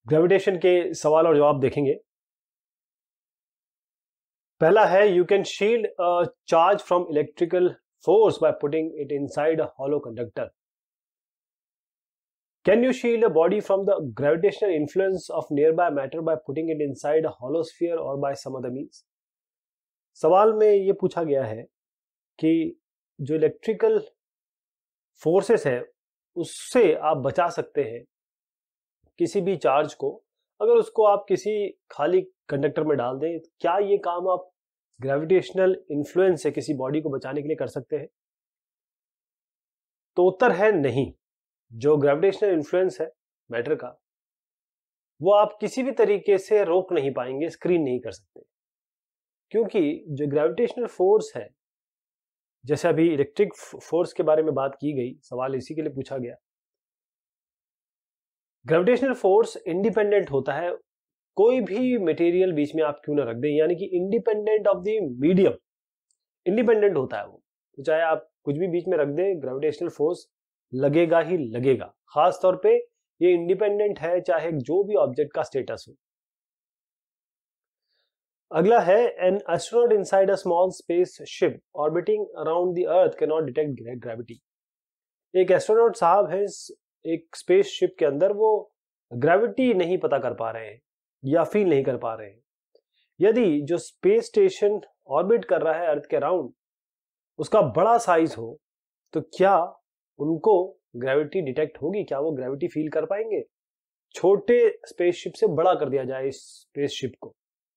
Gravitation के सवाल और जवाब देखेंगे। पहला है, you can shield a charge from electrical force by putting it inside a hollow conductor. Can you shield a body from the gravitational influence of nearby matter by putting it inside a hollow sphere or by some other means. सवाल में ये पूछा गया है कि जो electrical forces है उससे आप बचा सकते हैं किसी भी चार्ज को, अगर उसको आप किसी खाली कंडक्टर में डाल दें। क्या ये काम आप ग्रेविटेशनल इन्फ्लुएंस से किसी बॉडी को बचाने के लिए कर सकते हैं? तो उत्तर है नहीं। जो ग्रेविटेशनल इन्फ्लुएंस है मैटर का, वो आप किसी भी तरीके से रोक नहीं पाएंगे, स्क्रीन नहीं कर सकते, क्योंकि जो ग्रेविटेशनल फोर्स है, जैसे अभी इलेक्ट्रिक फोर्स के बारे में बात की गई, सवाल इसी के लिए पूछा गया। ग्रेविटेशनल फोर्स इंडिपेंडेंट होता है, कोई भी मटेरियल बीच में आप क्यों ना रख दें, यानी कि independent of the medium, independent होता है वो। तो चाहे आप कुछ भी बीच में रख दें, ग्रेविटेशनल फोर्स लगेगा ही लगेगा। खास तौर पे ये इंडिपेंडेंट है चाहे जो भी ऑब्जेक्ट का स्टेटस हो। अगला है, an astronaut inside a small spaceship orbiting around the earth cannot detect gravity. एक एस्ट्रोनॉट साहब है एक स्पेस शिप के अंदर, वो ग्रेविटी नहीं पता कर पा रहे हैं या फील नहीं कर पा रहे हैं। यदि जो स्पेस स्टेशन ऑर्बिट कर रहा है अर्थ के अराउंड, उसका बड़ा साइज हो, तो क्या उनको ग्रेविटी डिटेक्ट होगी? क्या वो ग्रेविटी फील कर पाएंगे? छोटे स्पेसशिप से बड़ा कर दिया जाए इस स्पेसशिप को।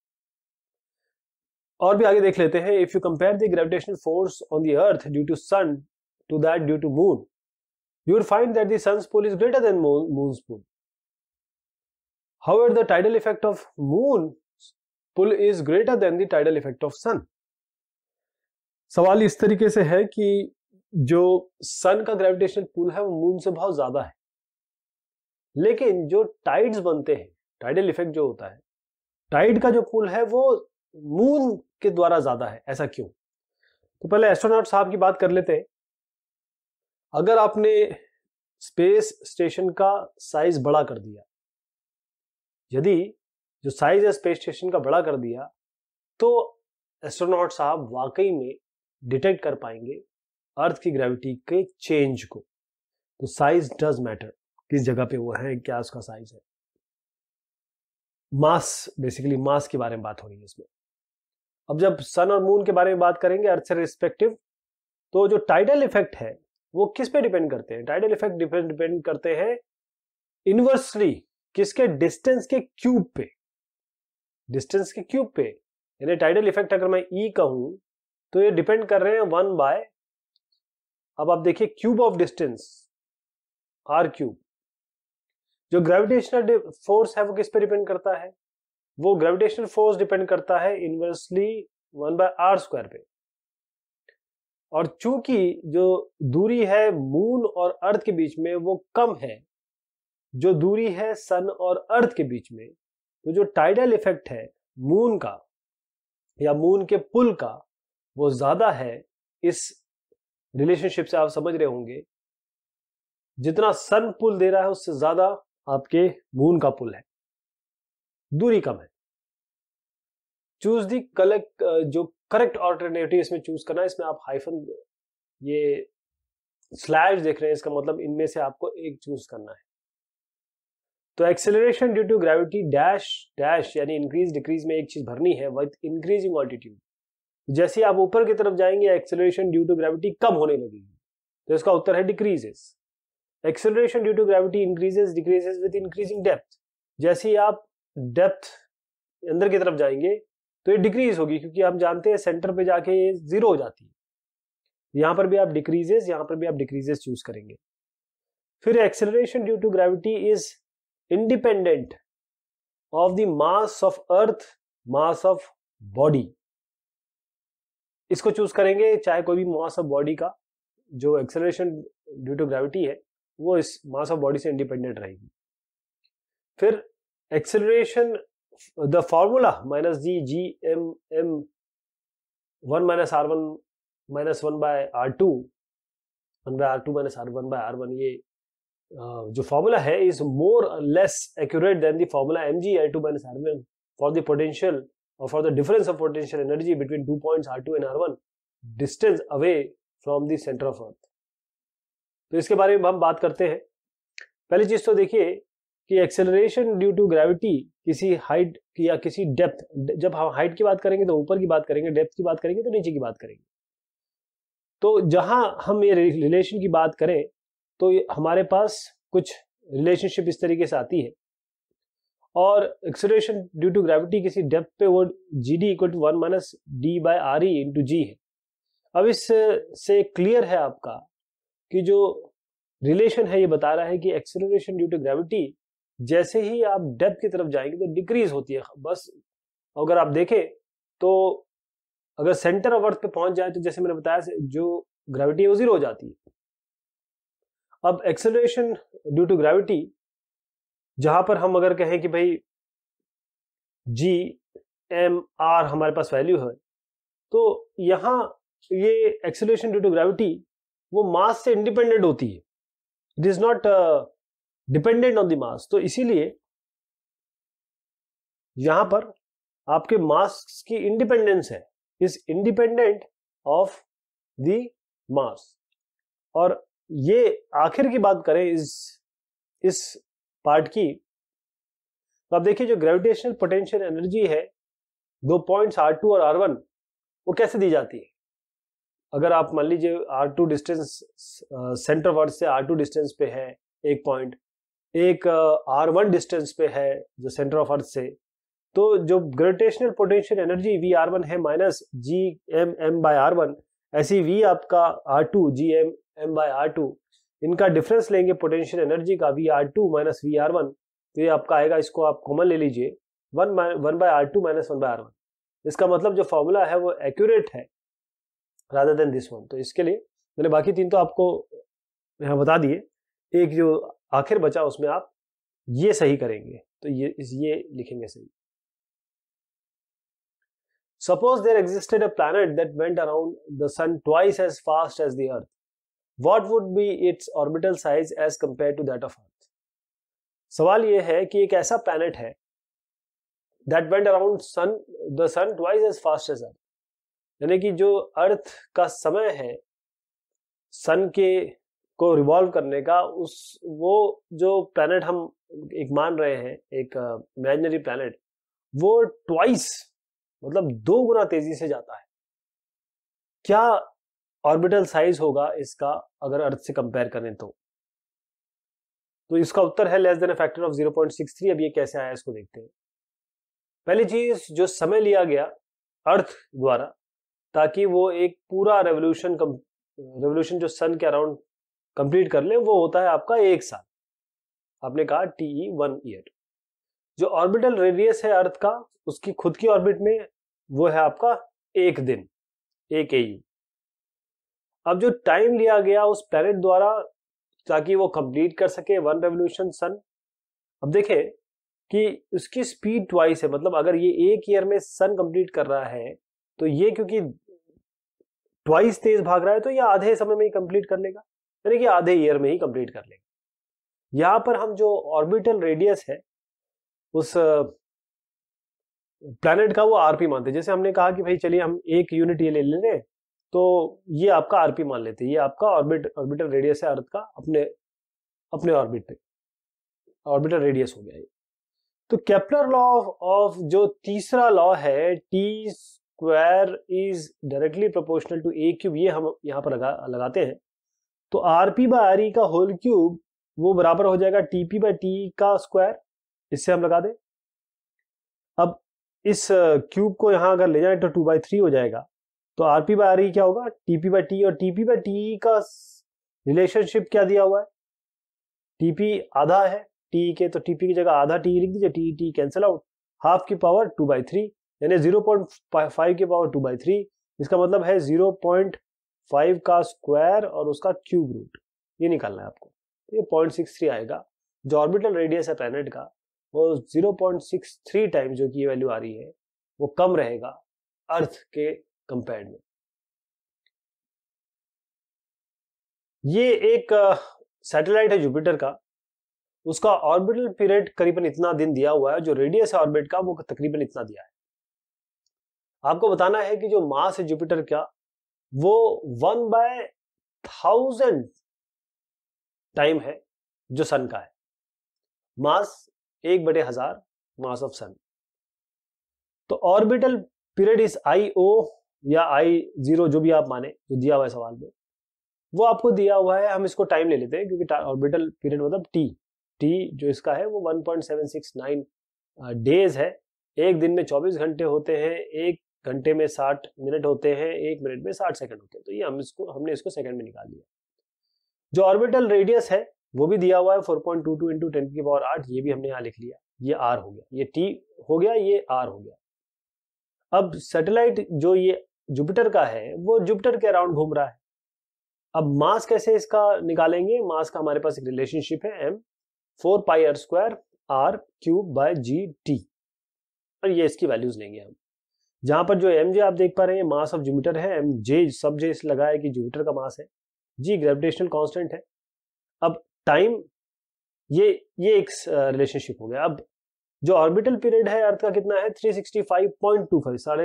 और भी आगे देख लेते हैं। If you compare the gravitational force on the earth due to sun to that due to moon, you will find that the sun's pull is greater than moon's pull. However, the tidal effect of moon's pull is greater than the tidal effect of sun. सवाल इस तरीके से है कि जो sun का gravitational pull है वो मून से बहुत ज्यादा है, लेकिन जो टाइड्स बनते हैं, टाइडल इफेक्ट जो होता है, टाइड का जो पुल है वो मून के द्वारा ज्यादा है। ऐसा क्यों? तो पहले एस्ट्रोनॉट साहब की बात कर लेते हैं। अगर आपने स्पेस स्टेशन का साइज बड़ा कर दिया, यदि जो साइज है स्पेस स्टेशन का बड़ा कर दिया, तो एस्ट्रोनॉट साहब वाकई में डिटेक्ट कर पाएंगे अर्थ की ग्रेविटी के चेंज को। तो साइज डज मैटर, किस जगह पे वो है, क्या उसका साइज है। मास, बेसिकली मास के बारे में बात हो रही है इसमें। अब जब सन और मून के बारे में बात करेंगे अर्थ से रिस्पेक्टिव, तो जो टाइडल इफेक्ट है वो किस पे डिपेंड करते हैं? टाइडल इफेक्ट डिपेंड करते हैं इनवर्सली किसके? डिस्टेंस के क्यूब पे। डिस्टेंस के क्यूब पे, यानी टाइडल इफेक्ट अगर मैं ई कहूं तो ये डिपेंड कर रहे हैं 1 बाय, अब आप देखिए cube of distance R cube. जो ग्रेविटेशनल फोर्स है वो किस पे डिपेंड करता है? वो ग्रेविटेशनल फोर्स डिपेंड करता है इनवर्सली 1 बाय आर स्क्वायर पे। और चूंकि जो दूरी है मून और अर्थ के बीच में वो कम है, जो दूरी है सन और अर्थ के बीच में, तो जो टाइडल इफेक्ट है मून का या मून के पुल का वो ज्यादा है। इस रिलेशनशिप से आप समझ रहे होंगे, जितना सन पुल दे रहा है उससे ज्यादा आपके मून का पुल है, दूरी कम है। चूज दी जो करेक्ट ऑल्टरनेटिव इसमें चूज करना है। इसमें आप हाइफन, ये स्लैश देख रहे हैं, इसका मतलब इनमें से आपको एक चूज करना है। तो acceleration due to gravity dash dash, यानी इंक्रीज डिक्रीज में एक चीज भरनी है, विद इंक्रीजिंग ऑल्टीट्यूड। जैसे आप ऊपर की तरफ जाएंगे एक्सेलरेशन ड्यू टू ग्रेविटी कम होने लगेगी, तो इसका उत्तर है decreases. Acceleration due to gravity increases decreases with increasing depth. जैसे ही आप डेप्थ अंदर की तरफ जाएंगे तो ये डिक्रीज होगी, क्योंकि हम जानते हैं सेंटर पे जाके ये जीरो हो जाती है। यहां पर भी आप डिक्रीजेस, यहां पर भी आप डिक्रीजेस चूज करेंगे। फिर acceleration due to gravity is independent of the mass of earth, mass of body. इसको चूज करेंगे, चाहे कोई भी मास ऑफ बॉडी का जो एक्सेलरेशन ड्यू टू ग्रेविटी है वो इस मास ऑफ बॉडी से इंडिपेंडेंट रहेगी। फिर acceleration, the formula minus G M M 1 minus R1 minus 1 by R2, 1 by R2 minus R1 by R1, ये जो फॉर्मूला है is more less accurate than the formula mg_L2 - R1 for the potential और for the difference of potential energy between 2 points R2 and R1 distance away from the centre of earth. तो इसके बारे में हम बात करते हैं। पहली चीज तो देखिए कि एक्सेलरेशन ड्यू टू ग्रेविटी किसी हाइट या किसी डेप्थ, जब हम हाइट की बात करेंगे तो ऊपर की बात करेंगे, डेप्थ की बात करेंगे तो नीचे की बात करेंगे। तो जहां हम ये रिलेशन की बात करें तो हमारे पास कुछ रिलेशनशिप इस तरीके से आती है, और एक्सेलरेशन ड्यू टू ग्रेविटी किसी डेप्थ पे वो GD = 1 - D/RE × G है। अब इस से क्लियर है आपका कि जो रिलेशन है ये बता रहा है कि एक्सेलरेशन ड्यू टू ग्रेविटी जैसे ही आप डेप्थ की तरफ जाएंगे तो डिक्रीज होती है। बस अगर आप देखें तो अगर सेंटर ऑफ अर्थ पे पहुंच जाए तो जैसे मैंने बताया जो ग्रेविटी है वो 0 हो जाती है। अब एक्सेलरेशन ड्यू टू ग्रेविटी जहां पर हम अगर कहें कि भाई G/m/r हमारे पास वैल्यू है, तो यहां ये एक्सेलरेशन ड्यू टू ग्रेविटी वो मास से इंडिपेंडेंट होती है, it is not dependent on the mass. तो इसीलिए यहां पर आपके मास की इंडिपेंडेंस है, is independent of the mass. और ये आखिर की बात करें इस पार्ट की, तो आप देखिए जो ग्रेविटेशनल पोटेंशियल एनर्जी है 2 पॉइंट्स R2 और R1 वो कैसे दी जाती है। अगर आप मान लीजिए R2 डिस्टेंस सेंटर ऑफ अर्थ से R2 डिस्टेंस पे है एक पॉइंट, एक R1 डिस्टेंस पे है जो सेंटर ऑफ अर्थ से, तो जो ग्रेविटेशनल पोटेंशियल एनर्जी VR1 है -Gm/m/R1, ऐसी V आपका R2 Gm/m/R2, इनका डिफरेंस लेंगे पोटेंशियल एनर्जी का VR2 - VR1, तो ये आपका आएगा, इसको आप कॉमन ले लीजिए 1/R2 - 1/R1। इसका मतलब जो फॉर्मूला है वो एक्यूरेट है रादर देन दिस वन। तो इसके लिए मैंने बाकी 3 तो आपको यहाँ बता दिए, एक जो आखिर बचा उसमें आप ये सही करेंगे, तो ये लिखेंगे सही। Suppose there existed a planet that went around the sun twice as fast as the Earth. What would be its orbital size as compared to that of Earth? सवाल ये है कि एक ऐसा प्लैनेट है that went around the sun twice as fast as Earth, यानी कि जो अर्थ का समय है सन के को रिवॉल्व करने का, वो जो प्लैनेट हम एक मान रहे हैं, एक इमेजिनरी प्लैनेट, वो ट्वाइस मतलब 2 गुना तेजी से जाता है। क्या ऑर्बिटल साइज होगा इसका अगर अर्थ से कंपेयर करें तो इसका उत्तर है less than a factor of 0.63। अब ये कैसे आया इसको देखते हैं। पहली चीज, जो समय लिया गया अर्थ द्वारा ताकि वो एक पूरा रेवोल्यूशन जो सन के अराउंड कंप्लीट कर ले, वो होता है आपका 1 साल। आपने कहा TE 1 ईयर। जो ऑर्बिटल रेडियस है अर्थ का उसकी खुद की ऑर्बिट में वो है आपका 1 दिन, 1 AU। अब जो टाइम लिया गया उस प्लैनेट द्वारा ताकि वो कंप्लीट कर सके 1 रेवोल्यूशन सन, अब देखें कि उसकी स्पीड ट्वाइस है, मतलब अगर ये 1 ईयर में सन कंप्लीट कर रहा है तो ये क्योंकि ट्वाइस तेज भाग रहा है तो ये आधे समय में ही कंप्लीट कर लेगा, यानी कि आधे ईयर में ही कंप्लीट कर लेगा। यहां पर हम जो ऑर्बिटल रेडियस है उस प्लैनेट का वो आरपी मानते हैं। जैसे हमने कहा कि भाई चलिए हम 1 यूनिट ये ले लें, तो ये आपका आरपी मान लेते हैं, ये आपका ऑर्बिटल रेडियस है अर्थ का अपने ऑर्बिट पे, ऑर्बिटल रेडियस हो गया ये। तो केपलर लॉ ऑफ जो तीसरा लॉ है T² is directly proportional to A³ ये हम यहां पर लगाते हैं, तो RP/RE का होल क्यूब वो बराबर हो जाएगा TP/T का स्क्वायर, इससे हम लगा दें। अब इस क्यूब को यहां अगर ले जाए तो 2/3 हो जाएगा, तो RP/RE क्या होगा TP/T, और TP/T का रिलेशनशिप क्या दिया हुआ है, TP आधा है T के, तो TP की जगह आधा T लिख दीजिए, T कैंसिल आउट, हाफ की पावर 2/3 यानी 0.5 की पावर 2/3, इसका मतलब है 0.5 का स्क्वायर और उसका क्यूब रूट, ये निकालना है आपको। तो ये 0.63 आएगा। जो ऑर्बिटल रेडियस है प्लैनेट का वो 0.63 टाइम्स जो की वैल्यू आ रही है वो कम रहेगा अर्थ के कंपेयर में। ये एक सैटेलाइट है जुपिटर का, उसका ऑर्बिटल पीरियड करीबन इतना दिन दिया हुआ है, जो रेडियस है ऑर्बिट का वो तकरीबन इतना दिया है। आपको बताना है कि जो मास है जुपिटर का वो 1/1000 टाइम है जो सन का है। Mass 1/1000 mass of sun. तो ऑर्बिटल पीरियड इज IO या I0 जो भी आप माने, जो दिया हुआ है सवाल में, वो आपको दिया हुआ है। हम इसको टाइम ले लेते हैं क्योंकि ऑर्बिटल पीरियड मतलब टी जो इसका है वो 1.769 डेज है। एक दिन में 24 घंटे होते हैं, एक घंटे में 60 मिनट होते हैं, एक मिनट में 60 सेकंड होते हैं। तो ये हमने इसको सेकंड में निकाल लिया। जो ऑर्बिटल रेडियस है वो भी दिया हुआ है 4.22 इंटू 10⁸, ये भी हमने यहाँ लिख लिया। ये r हो गया, ये t हो गया, ये r हो गया। अब सैटेलाइट जो ये जुपिटर का है वो जुपिटर के अराउंड घूम रहा है। अब मास कैसे इसका निकालेंगे? मास का हमारे पास एक रिलेशनशिप है, m 4πr² r³/g_t, और ये इसकी वैल्यूज लेंगे हम। जहां पर जो mj आप देख पा रहे हैं मास ऑफ जुपिटर है, mj सब j इस लगा है कि जुपिटर का मास है, g ग्रेविटेशनल कांस्टेंट है। अब टाइम ये एक रिलेशनशिप हो गया। अब जो ऑर्बिटल पीरियड है अर्थ का कितना है 365.25, साढ़े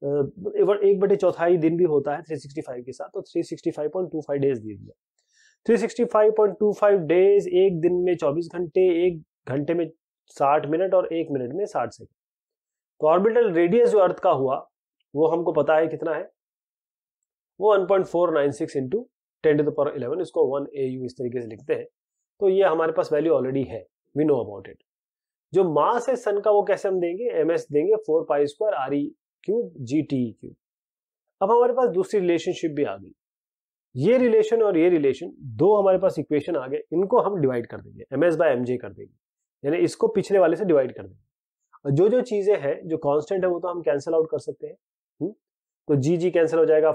1/4 दिन भी होता है 365 के साथ, तो 365.25 डेज दे दिया। 365.25 डेज, एक दिन में 24 घंटे, एक घंटे में 60 मिनट और एक मिनट में 60 सेकंड। तो ऑर्बिटल रेडियस जो अर्थ का हुआ वो हमको पता है कितना है, वो 1.496 इंटू 10⁻11, इसको 1 AU इस तरीके से लिखते हैं। तो ये हमारे पास वैल्यू ऑलरेडी है, वी नो अबाउट इट। जो मास है सन का वो कैसे हम देंगे, ms देंगे 4π² re³/gt³। अब हमारे पास दूसरी रिलेशनशिप भी आ गई। ये रिलेशन और ये रिलेशन, दो हमारे पास इक्वेशन आ गए, इनको हम डिवाइड कर देंगे, ms/mj कर देंगे, यानी इसको पिछले वाले से डिवाइड कर देंगे। और जो जो चीजें हैं जो कांस्टेंट है वो तो हम कैंसिल आउट कर सकते हैं। तो जी कैंसिल हो जाएगा,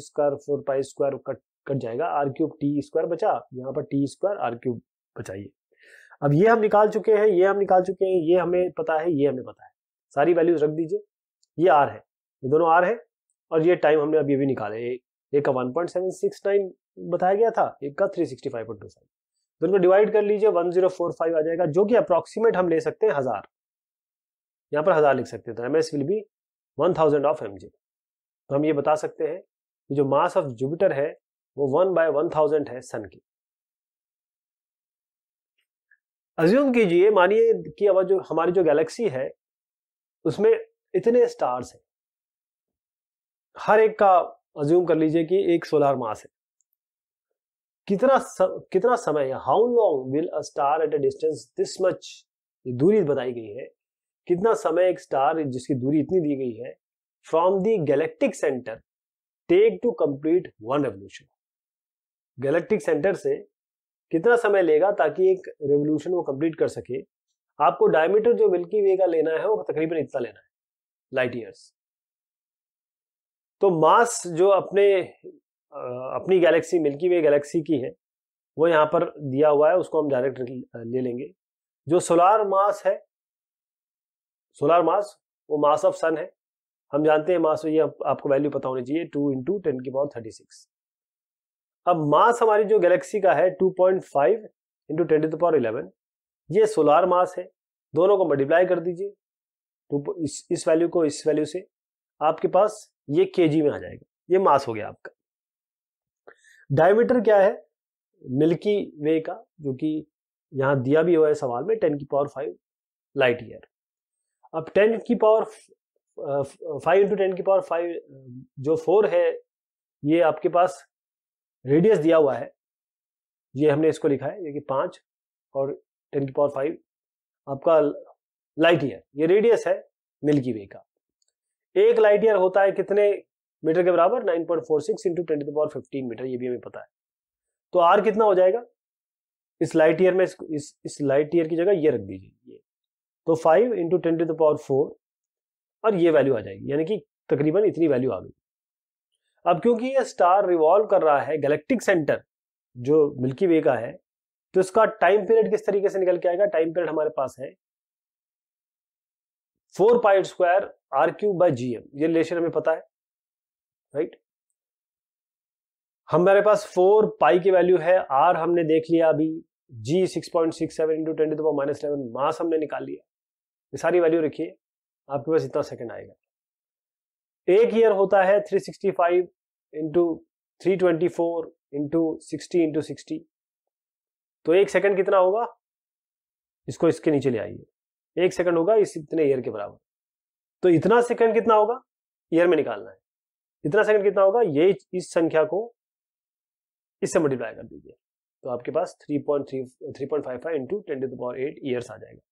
4π² कट जाएगा, r³t² बचा, यहाँ पर t² r³ बचाइए। अब ये हम निकाल चुके हैं, ये हम निकाल चुके हैं, ये हमें पता है, ये हमें पता है, सारी वैल्यूज रख दीजिए। ये r है, ये दोनों r है, और ये टाइम हमने अभी भी निकाले। एक का 1.769 बताया गया था, एक का 365.25। दोनों को डिवाइड कर लीजिए, 1045 आ जाएगा, जो कि अप्रोक्सीमेट हम ले सकते हैं 1000, यहाँ पर 1000 लिख सकते हैं। तो ms will be 1000 of mj। तो हम ये बता सकते हैं कि जो मास ऑफ जुपिटर है वो 1/1000 है सन की। अज्यूम कीजिए, मानिए कि अब जो हमारी जो गैलेक्सी है उसमें इतने स्टार्स हैं, हर एक का अज्यूम कर लीजिए कि एक सोलर मास है। कितना समय, how long will a star at a distance this much, ये दूरी बताई गई है, कितना समय एक स्टार जिसकी दूरी इतनी दी गई है from the galactic centre take to complete one revolution. Galactic centre से कितना समय लेगा ताकि एक रेवोल्यूशन वो कंप्लीट कर सके। आपको डायमीटर जो मिल्की वे का लेना है वो तकरीबन इतना लेना है, लाइट ईयर्स। तो मास जो अपनी गैलेक्सी मिल्की वे गैलेक्सी की है वो यहाँ पर दिया हुआ है, उसको हम डायरेक्ट ले लेंगे। जो सोलार मास है, सोलार मास वो मास ऑफ सन है, हम जानते हैं मास, ये आपको वैल्यू पता होनी चाहिए, 2 इंटू 10⁻36। अब मास हमारी जो गैलेक्सी का है 2.5 इंटू 10⁻11, ये सोलार मास है। दोनों को मल्टीप्लाई कर दीजिए, तो इस वैल्यू को इस वैल्यू से, आपके पास ये kg में आ जाएगा। ये मास हो गया आपका। डायमीटर क्या है मिल्की वे का, जो कि यहां दिया भी हुआ है सवाल में, 10⁵ लाइट ईयर। अब 5 इंटू 10⁵ जो 4 है, ये आपके पास रेडियस दिया हुआ है, ये हमने इसको लिखा है, ये कि 5 और 10⁵ आपका लाइट ईयर, ये रेडियस है मिल्की वे का। एक लाइट ईयर होता है कितने मीटर के बराबर, 9.46 इंटू 10⁻15 मीटर, ये भी हमें पता है। तो आर कितना हो जाएगा इस लाइट ईयर में, इस लाइट ईयर की जगह ये रख दीजिए, ये तो 5 इंटू 10⁻4 और ये वैल्यू आ जाएगी, यानी कि तकरीबन इतनी वैल्यू आ गई। अब क्योंकि ये स्टार रिवॉल्व कर रहा है गैलेक्टिक सेंटर जो मिल्की वे का है, तो इसका टाइम पीरियड किस तरीके से निकल के आएगा। टाइम पीरियड हमारे पास है 4π² r³/gm, ये रिलेशन हमें पता है, राइट। हमारे पास 4 पाई की वैल्यू है, आर हमने देख लिया अभी, जी 6.67 इंटू 10⁻⁻11, मास हमने निकाल लिया। ये सारी वैल्यू रखिए, आपके पास इतना सेकंड आएगा। एक ईयर होता है 365 इंटू 324 इंटू 60 इंटू 60, तो एक सेकंड कितना होगा, इसको इसके नीचे ले आइए, एक सेकंड होगा इस इतने ईयर के बराबर। तो इतना सेकंड कितना होगा, ईयर में निकालना है, इतना सेकंड कितना होगा, ये इस संख्या को इससे मल्टीप्लाई कर दीजिए, तो आपके पास 3.55 इंटू 10⁸ ईयर्स आ जाएगा।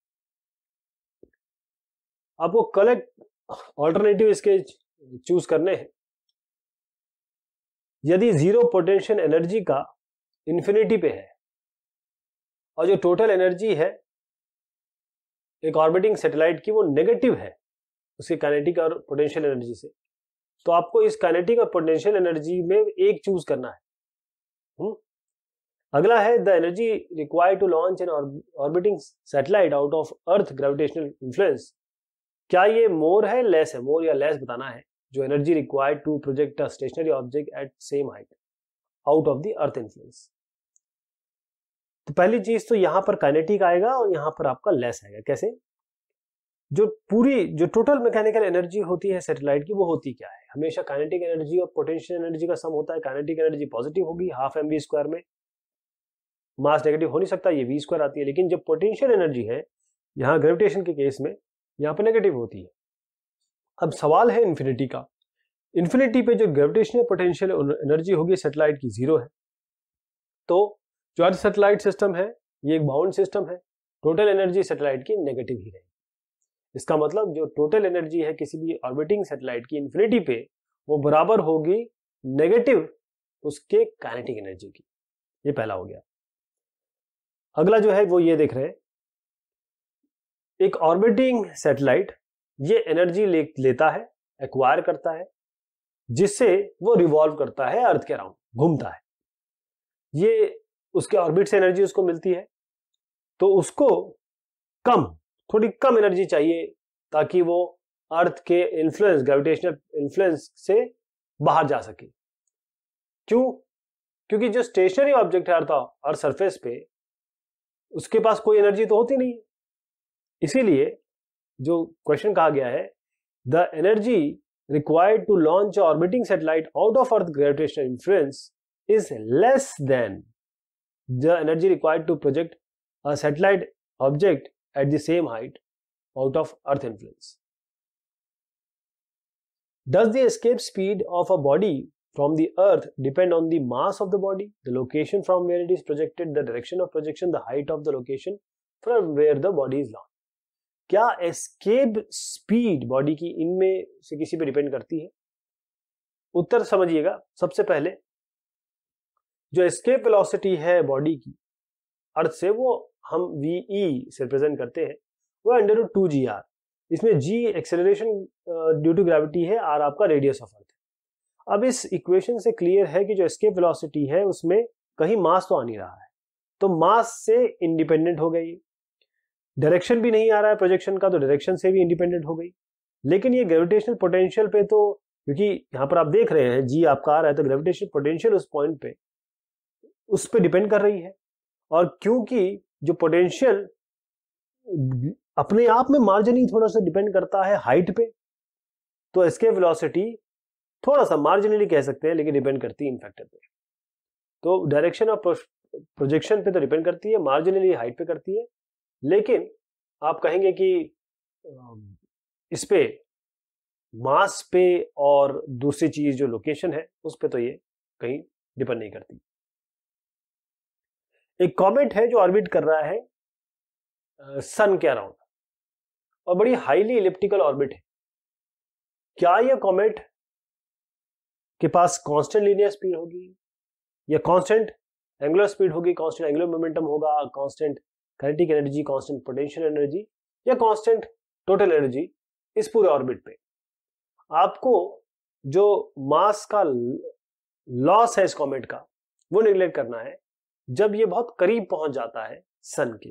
आपको कलेक्ट ऑल्टरनेटिव इसके चूज करने हैं। यदि जीरो पोटेंशियल एनर्जी का इंफिनिटी पे है और जो टोटल एनर्जी है एक ऑर्बिटिंग सैटेलाइट की वो नेगेटिव है उसकी काइनेटिक और पोटेंशियल एनर्जी से, तो आपको इस काइनेटिक और पोटेंशियल एनर्जी में एक चूज करना है। अगला है the energy required to launch an orbiting satellite out of earth gravitational influence. क्या ये मोर है, लेस है, मोर या लेस बताना है। जो energy required to project a stationary object at same height out of the earth influence. तो पहली चीज तो यहां पर काइनेटिक आएगा और यहां पर आपका लेस आएगा। कैसे, जो टोटल मैकेनिकल एनर्जी होती है सैटेलाइट की वो होती क्या है, हमेशा काइनेटिक एनर्जी और पोटेंशियल एनर्जी का सम होता है। काइनेटिक एनर्जी पॉजिटिव होगी, हाफ mv² में, मास नेगेटिव हो नहीं सकता, ये v² आती है। लेकिन जब पोटेंशियल एनर्जी है यहाँ ग्रेविटेशन के केस में यहाँ पर नेगेटिव होती है। अब सवाल है इन्फिनिटी का, इन्फिनिटी पे जो ग्रेविटेशनल पोटेंशियल एनर्जी होगी सैटेलाइट की 0 है। तो जो अर्थ सैटेलाइट सिस्टम है ये एक बाउंड सिस्टम है, टोटल एनर्जी सैटेलाइट की नेगेटिव ही रहेगी। इसका मतलब जो टोटल एनर्जी है किसी भी ऑर्बिटिंग सैटेलाइट की इन्फिनिटी पे वो बराबर होगी नेगेटिव उसके काइनेटिक एनर्जी की। ये पहला हो गया। अगला जो है वो ये देख रहे हैं, एक ऑर्बिटिंग सैटेलाइट ये एनर्जी लेता है, एक्वायर करता है, जिससे वो रिवॉल्व करता है अर्थ के अराउंड, घूमता है। ये उसके ऑर्बिट से एनर्जी उसको मिलती है, तो उसको थोड़ी कम एनर्जी चाहिए ताकि वो अर्थ के इन्फ्लुएंस, ग्रेविटेशनल इन्फ्लुएंस से बाहर जा सके। क्यों? क्योंकि जो स्टेशनरी ऑब्जेक्ट है अर्थ सरफेस पे उसके पास कोई एनर्जी तो होती नहीं है। इसीलिए जो क्वेश्चन कहा गया है, the energy required to launch orbiting satellite out of earth gravitational influence is less than the energy required to project a satellite object at the same height out of earth influence. Does the escape speed of a body from the earth depend on the mass of the body, the location from where it is projected, the direction of projection, the height of the location from where the body is launched? क्या escape speed body की इनमें से किसी पे depend करती है? उत्तर समझिएगा। सबसे पहले जो escape velocity है बॉडी की अर्थ से वो हम VE से रिप्रेजेंट करते हैं, वो √2gr। इसमें g acceleration due to gravity है, r आपका रेडियस ऑफ अर्थ है। अब इस इक्वेशन से क्लियर है कि जो एस्केप वेलोसिटी है उसमें कहीं मास तो आ नहीं रहा है, तो मास से इंडिपेंडेंट हो गई। डायरेक्शन भी नहीं आ रहा है प्रोजेक्शन का, तो डायरेक्शन से भी इंडिपेंडेंट हो गई। लेकिन ये ग्रेविटेशनल पोटेंशियल पे तो, क्योंकि यहाँ पर आप देख रहे हैं g आपका आ रहा है, तो ग्रेविटेशनल पोटेंशियल उस पॉइंट पे उस पर डिपेंड कर रही है। और क्योंकि जो पोटेंशियल अपने आप में मार्जिनली थोड़ा सा डिपेंड करता है हाइट पे, तो एस्केप वेलोसिटी थोड़ा सा मार्जिनली कह सकते हैं, लेकिन डिपेंड करती है इन फैक्टर पे। तो डायरेक्शन ऑफ प्रोजेक्शन पे तो डिपेंड करती है, मार्जिनली हाइट पे करती है। लेकिन आप कहेंगे कि इस पे मास पे और दूसरी चीज जो लोकेशन है उस पे तो ये कहीं डिपेंड नहीं करती। एक कॉमेट है जो ऑर्बिट कर रहा है सन के अराउंड और बड़ी हाईली इलिप्टिकल ऑर्बिट है। क्या यह कॉमेट के पास कांस्टेंट लीनियर स्पीड होगी या कांस्टेंट एंगुलर स्पीड होगी, कांस्टेंट एंगुलर मोमेंटम होगा, constant kinetic energy, constant potential energy या कांस्टेंट टोटल एनर्जी इस पूरे ऑर्बिट पे? आपको जो मास का लॉस है इस कॉमेट का वो निगलेक्ट करना है जब ये बहुत करीब पहुंच जाता है सन के।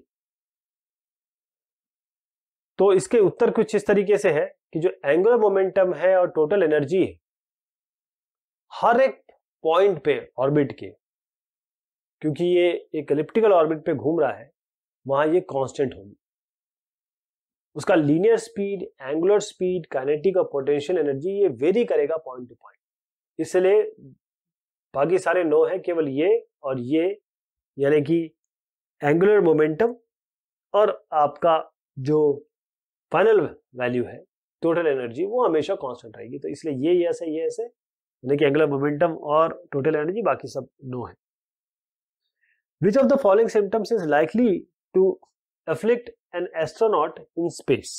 तो इसके उत्तर कुछ इस तरीके से है कि जो एंगुलर मोमेंटम है और टोटल एनर्जी है, हर एक पॉइंट पे ऑर्बिट के, क्योंकि ये एक एलिप्टिकल ऑर्बिट पे घूम रहा है, वहां ये कांस्टेंट होगी। उसका linear speed, angular speed, kinetic और पोटेंशियल एनर्जी ये वेरी करेगा पॉइंट टू पॉइंट। इसलिए बाकी सारे नो है, केवल ये और ये, यानी कि एंगुलर मोमेंटम और आपका जो फाइनल वैल्यू है टोटल एनर्जी, वो हमेशा कांस्टेंट रहेगी। तो इसलिए ये ऐसे, ये ऐसे, यानी कि एंगुलर मोमेंटम और टोटल एनर्जी, बाकी सब नो है। Which of the following symptoms is likely to afflict an astronaut in space?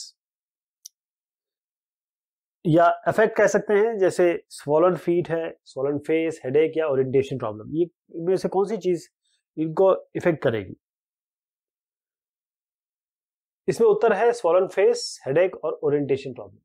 या अफेक्ट कह सकते हैं, जैसे स्वॉलन फीट है, स्वॉलन फेस, हेडेक या ओरिएंटेशन प्रॉब्लम, ये इनमें से कौन सी चीज इनको इफेक्ट करेगी? इसमें उत्तर है स्वॉलन फेस, हेडेक और ओरिएंटेशन प्रॉब्लम।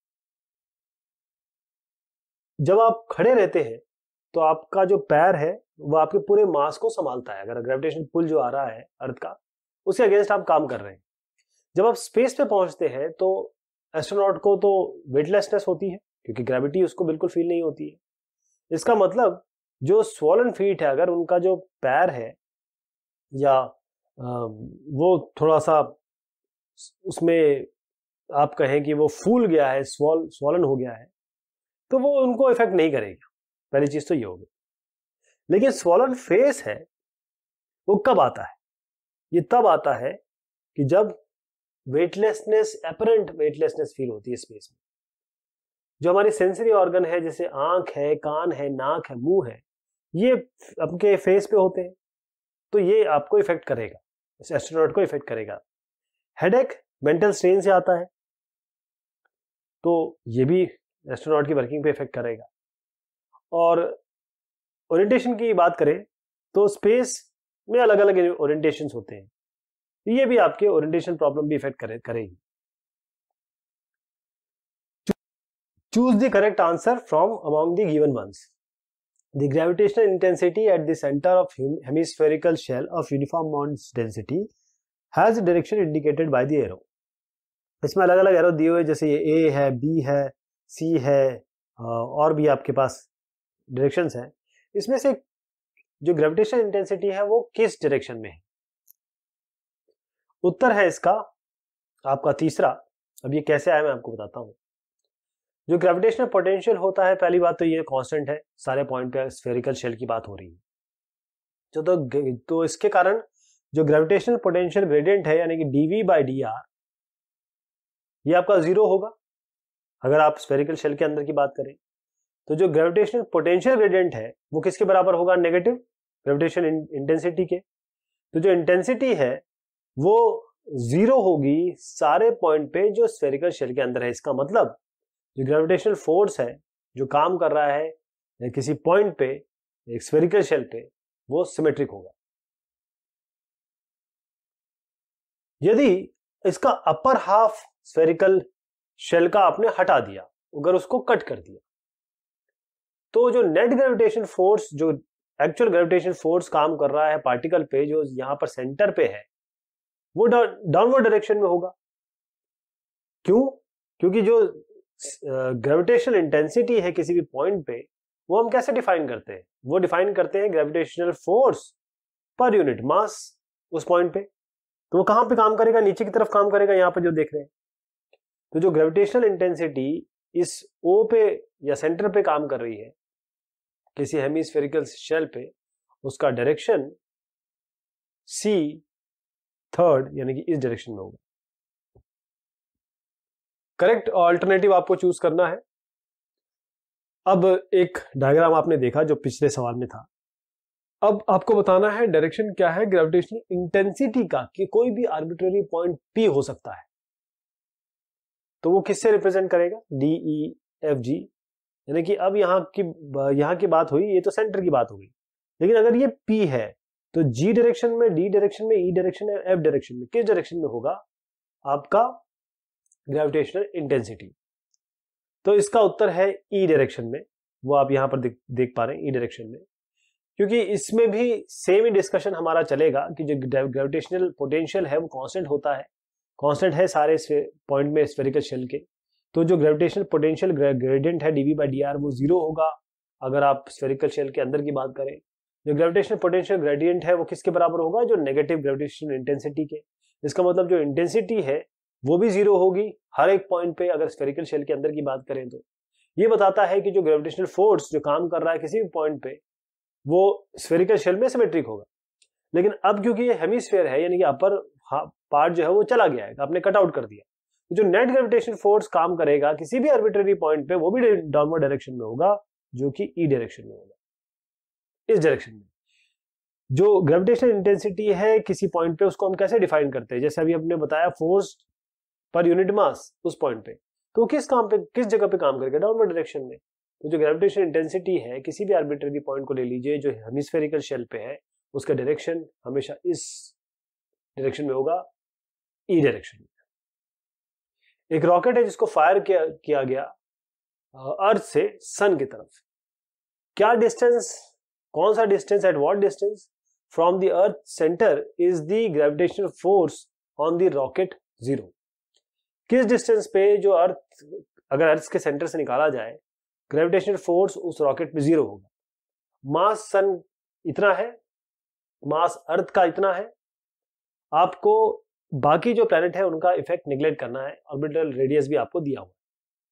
जब आप खड़े रहते हैं तो आपका जो पैर है वो आपके पूरे मास को संभालता है। अगर ग्रेविटेशनल पुल जो आ रहा है अर्थ का, उसके अगेंस्ट आप काम कर रहे हैं। जब आप स्पेस पे पहुंचते हैं तो एस्ट्रोनॉट को तो वेटलेसनेस होती है, क्योंकि ग्रेविटी उसको बिल्कुल फील नहीं होती है। इसका मतलब जो स्वॉलन फीट है, अगर उनका जो पैर है या वो थोड़ा सा उसमें आप कहें कि वो फूल गया है, स्वॉलन हो गया है, तो वो उनको इफेक्ट नहीं करेगा। पहली चीज तो ये होगी। लेकिन स्वॉलन फेस है, वो कब आता है? ये तब आता है कि जब वेटलेसनेस, एपरेंट वेटलेसनेस फील होती है स्पेस में। जो हमारी सेंसरी ऑर्गन है, जैसे आंख है, कान है, नाक है, मुंह है, ये आपके फेस पे होते हैं, तो ये आपको इफेक्ट करेगा, इस एस्ट्रोनॉट को इफेक्ट करेगा। हेडेक मेंटल स्ट्रेन से आता है, तो ये भी एस्ट्रोनॉट की वर्किंग पे इफेक्ट करेगा। और ओरिएंटेशन की बात करें तो स्पेस में अलग अलग ओरिएंटेशन होते हैं, ये भी आपके ओरिएंटेशन प्रॉब्लम भी इफेक्ट करेगी। Choose the correct answer from among the given ones. The gravitational intensity at the center of hemispherical shell of uniform Mons density has the direction indicated by the arrow. इसमें अलग अलग arrow दिए हुए, जैसे ये A है, B है, C है, और भी आपके पास डायरेक्शंस हैं। इसमें से जो ग्रेविटेशनल इंटेंसिटी है वो किस डायरेक्शन में है? उत्तर है इसका आपका तीसरा। अब ये कैसे आया मैं आपको बताता हूं। जो ग्रेविटेशनल पोटेंशियल होता है, पहली बात तो ये कांस्टेंट है, सारे पॉइंट पे स्फेरिकल शेल की बात हो रही है। तो इसके कारण जो ग्रेविटेशनल पोटेंशियल ग्रेडियंट है, यानी कि dV/dr, ये आपका 0 होगा। अगर आप स्फेरिकल शेल के अंदर की बात करें तो जो ग्रेविटेशनल पोटेंशियल ग्रेडियंट है वो किसके बराबर होगा? नेगेटिव ग्रेविटेशनल इंटेंसिटी के। तो जो इंटेंसिटी है वो 0 होगी सारे पॉइंट पे जो स्फेरिकल शेल के अंदर है। इसका मतलब जो ग्रेविटेशनल फोर्स है जो काम कर रहा है किसी पॉइंट पे, एक स्फेरिकल शेल पे, वो सिमेट्रिक होगा। यदि इसका अपर हाफ स्फेरिकल शेल का आपने हटा दिया, अगर उसको कट कर दिया, तो जो नेट ग्रेविटेशन फोर्स, जो एक्चुअल ग्रेविटेशन फोर्स काम कर रहा है पार्टिकल पे, जो यहां पर सेंटर पे है, वो डाउनवर्ड डायरेक्शन में होगा। क्यों? क्योंकि जो ग्रेविटेशनल इंटेंसिटी है किसी भी पॉइंट पे, वो हम कैसे डिफाइन करते हैं? वो डिफाइन करते हैं gravitational force per unit mass उस पॉइंट पे। तो वो कहां पे काम करेगा? नीचे की तरफ काम करेगा, यहां पर जो देख रहे हैं। तो जो ग्रेविटेशनल इंटेंसिटी इस O पे या सेंटर पे काम कर रही है किसी हेमिस्फेरिकल शेल पे, उसका डायरेक्शन C थर्ड, यानी कि इस डायरेक्शन में होगा। करेक्ट ऑल्टरनेटिव आपको चूज करना है। अब एक डायग्राम आपने देखा जो पिछले सवाल में था। अब आपको बताना है डायरेक्शन क्या है ग्रेविटेशनल इंटेंसिटी का, कि कोई भी आर्बिट्रेरी पॉइंट P हो सकता है। तो वो किससे रिप्रेजेंट करेगा? DEFG, यानी कि अब यहाँ की बात हुई, ये तो सेंटर की बात हो गई। लेकिन अगर ये P है तो G डायरेक्शन में, D डायरेक्शन में, E डायरेक्शन में, F डायरेक्शन में, किस डायरेक्शन में होगा आपका ग्रेविटेशनल इंटेंसिटी? तो इसका उत्तर है E डायरेक्शन में। वो आप यहां पर देख पा रहे हैं, E डायरेक्शन में, क्योंकि इसमें भी सेम ही डिस्कशन हमारा चलेगा कि जो ग्रेविटेशनल पोटेंशियल है वो कांस्टेंट होता है, कांस्टेंट है सारे पॉइंट में स्फेरिकल शेल के। तो जो ग्रेविटेशनल पोटेंशियल ग्रेडियंट है dV/dr वो 0 होगा अगर आप स्फेरिकल शेल के अंदर की बात करें, जो ग्रेविटेशनल पोटेंशियल ग्रेडियंट है वो किसके बराबर होगा, जो नेगेटिव ग्रेविटेशनल इंटेंसिटी के। इसका मतलब जो इंटेंसिटी है वो भी जीरो होगी हर एक पॉइंट पे, अगर स्फेरिकल शेल के अंदर की बात करें तो। ये बताता है कि जो ग्रेविटेशनल फोर्स जो काम कर रहा है किसी भी पॉइंट पे, वो स्फेरिकल शेल में सिमेट्रिक होगा। लेकिन अब क्योंकि ये हेमिस्फीयर है, यानी कि अपर पार्ट जो है वो चला गया है, आपने कट आउट कर दिया, तो जो नेट ग्रेविटेशनल फोर्स काम करेगा किसी भी आर्बिट्रेरी पॉइंट पे वो भी डाउनवर्ड डायरेक्शन में होगा, जो कि ई डायरेक्शन में होगा, इस डायरेक्शन में। जो ग्रेविटेशनल इंटेंसिटी है किसी पॉइंट पे उसको हम कैसे डिफाइन करते हैं, जैसे अभी हमने बताया फोर्स पर यूनिट मास उस पॉइंट पे, तो किस जगह पे काम करेगा, डाउनवर्ड डायरेक्शन में। तो जो ग्रेविटेशनल इंटेंसिटी है किसी भी आर्बिट्रेरी पॉइंट को ले लीजिए जो हेमिस्फेरिकल शेल पे है, उसका डायरेक्शन हमेशा इस डायरेक्शन में होगा, ई डायरेक्शन में। एक रॉकेट है जिसको फायर किया गया अर्थ से सन की तरफ। क्या डिस्टेंस, कौन सा distance, at what distance from the earth centre is the gravitational force on the rocket zero. किस डिस्टेंस पे जो अर्थ, अगर अर्थ के सेंटर से निकाला जाए, ग्रेविटेशनल फोर्स उस रॉकेट पे जीरो होगा। मास सन इतना है, मास अर्थ का इतना है, आपको बाकी जो प्लैनेट है उनका इफेक्ट निगलेक्ट करना है, ऑर्बिटल रेडियस भी आपको दिया हुआ है।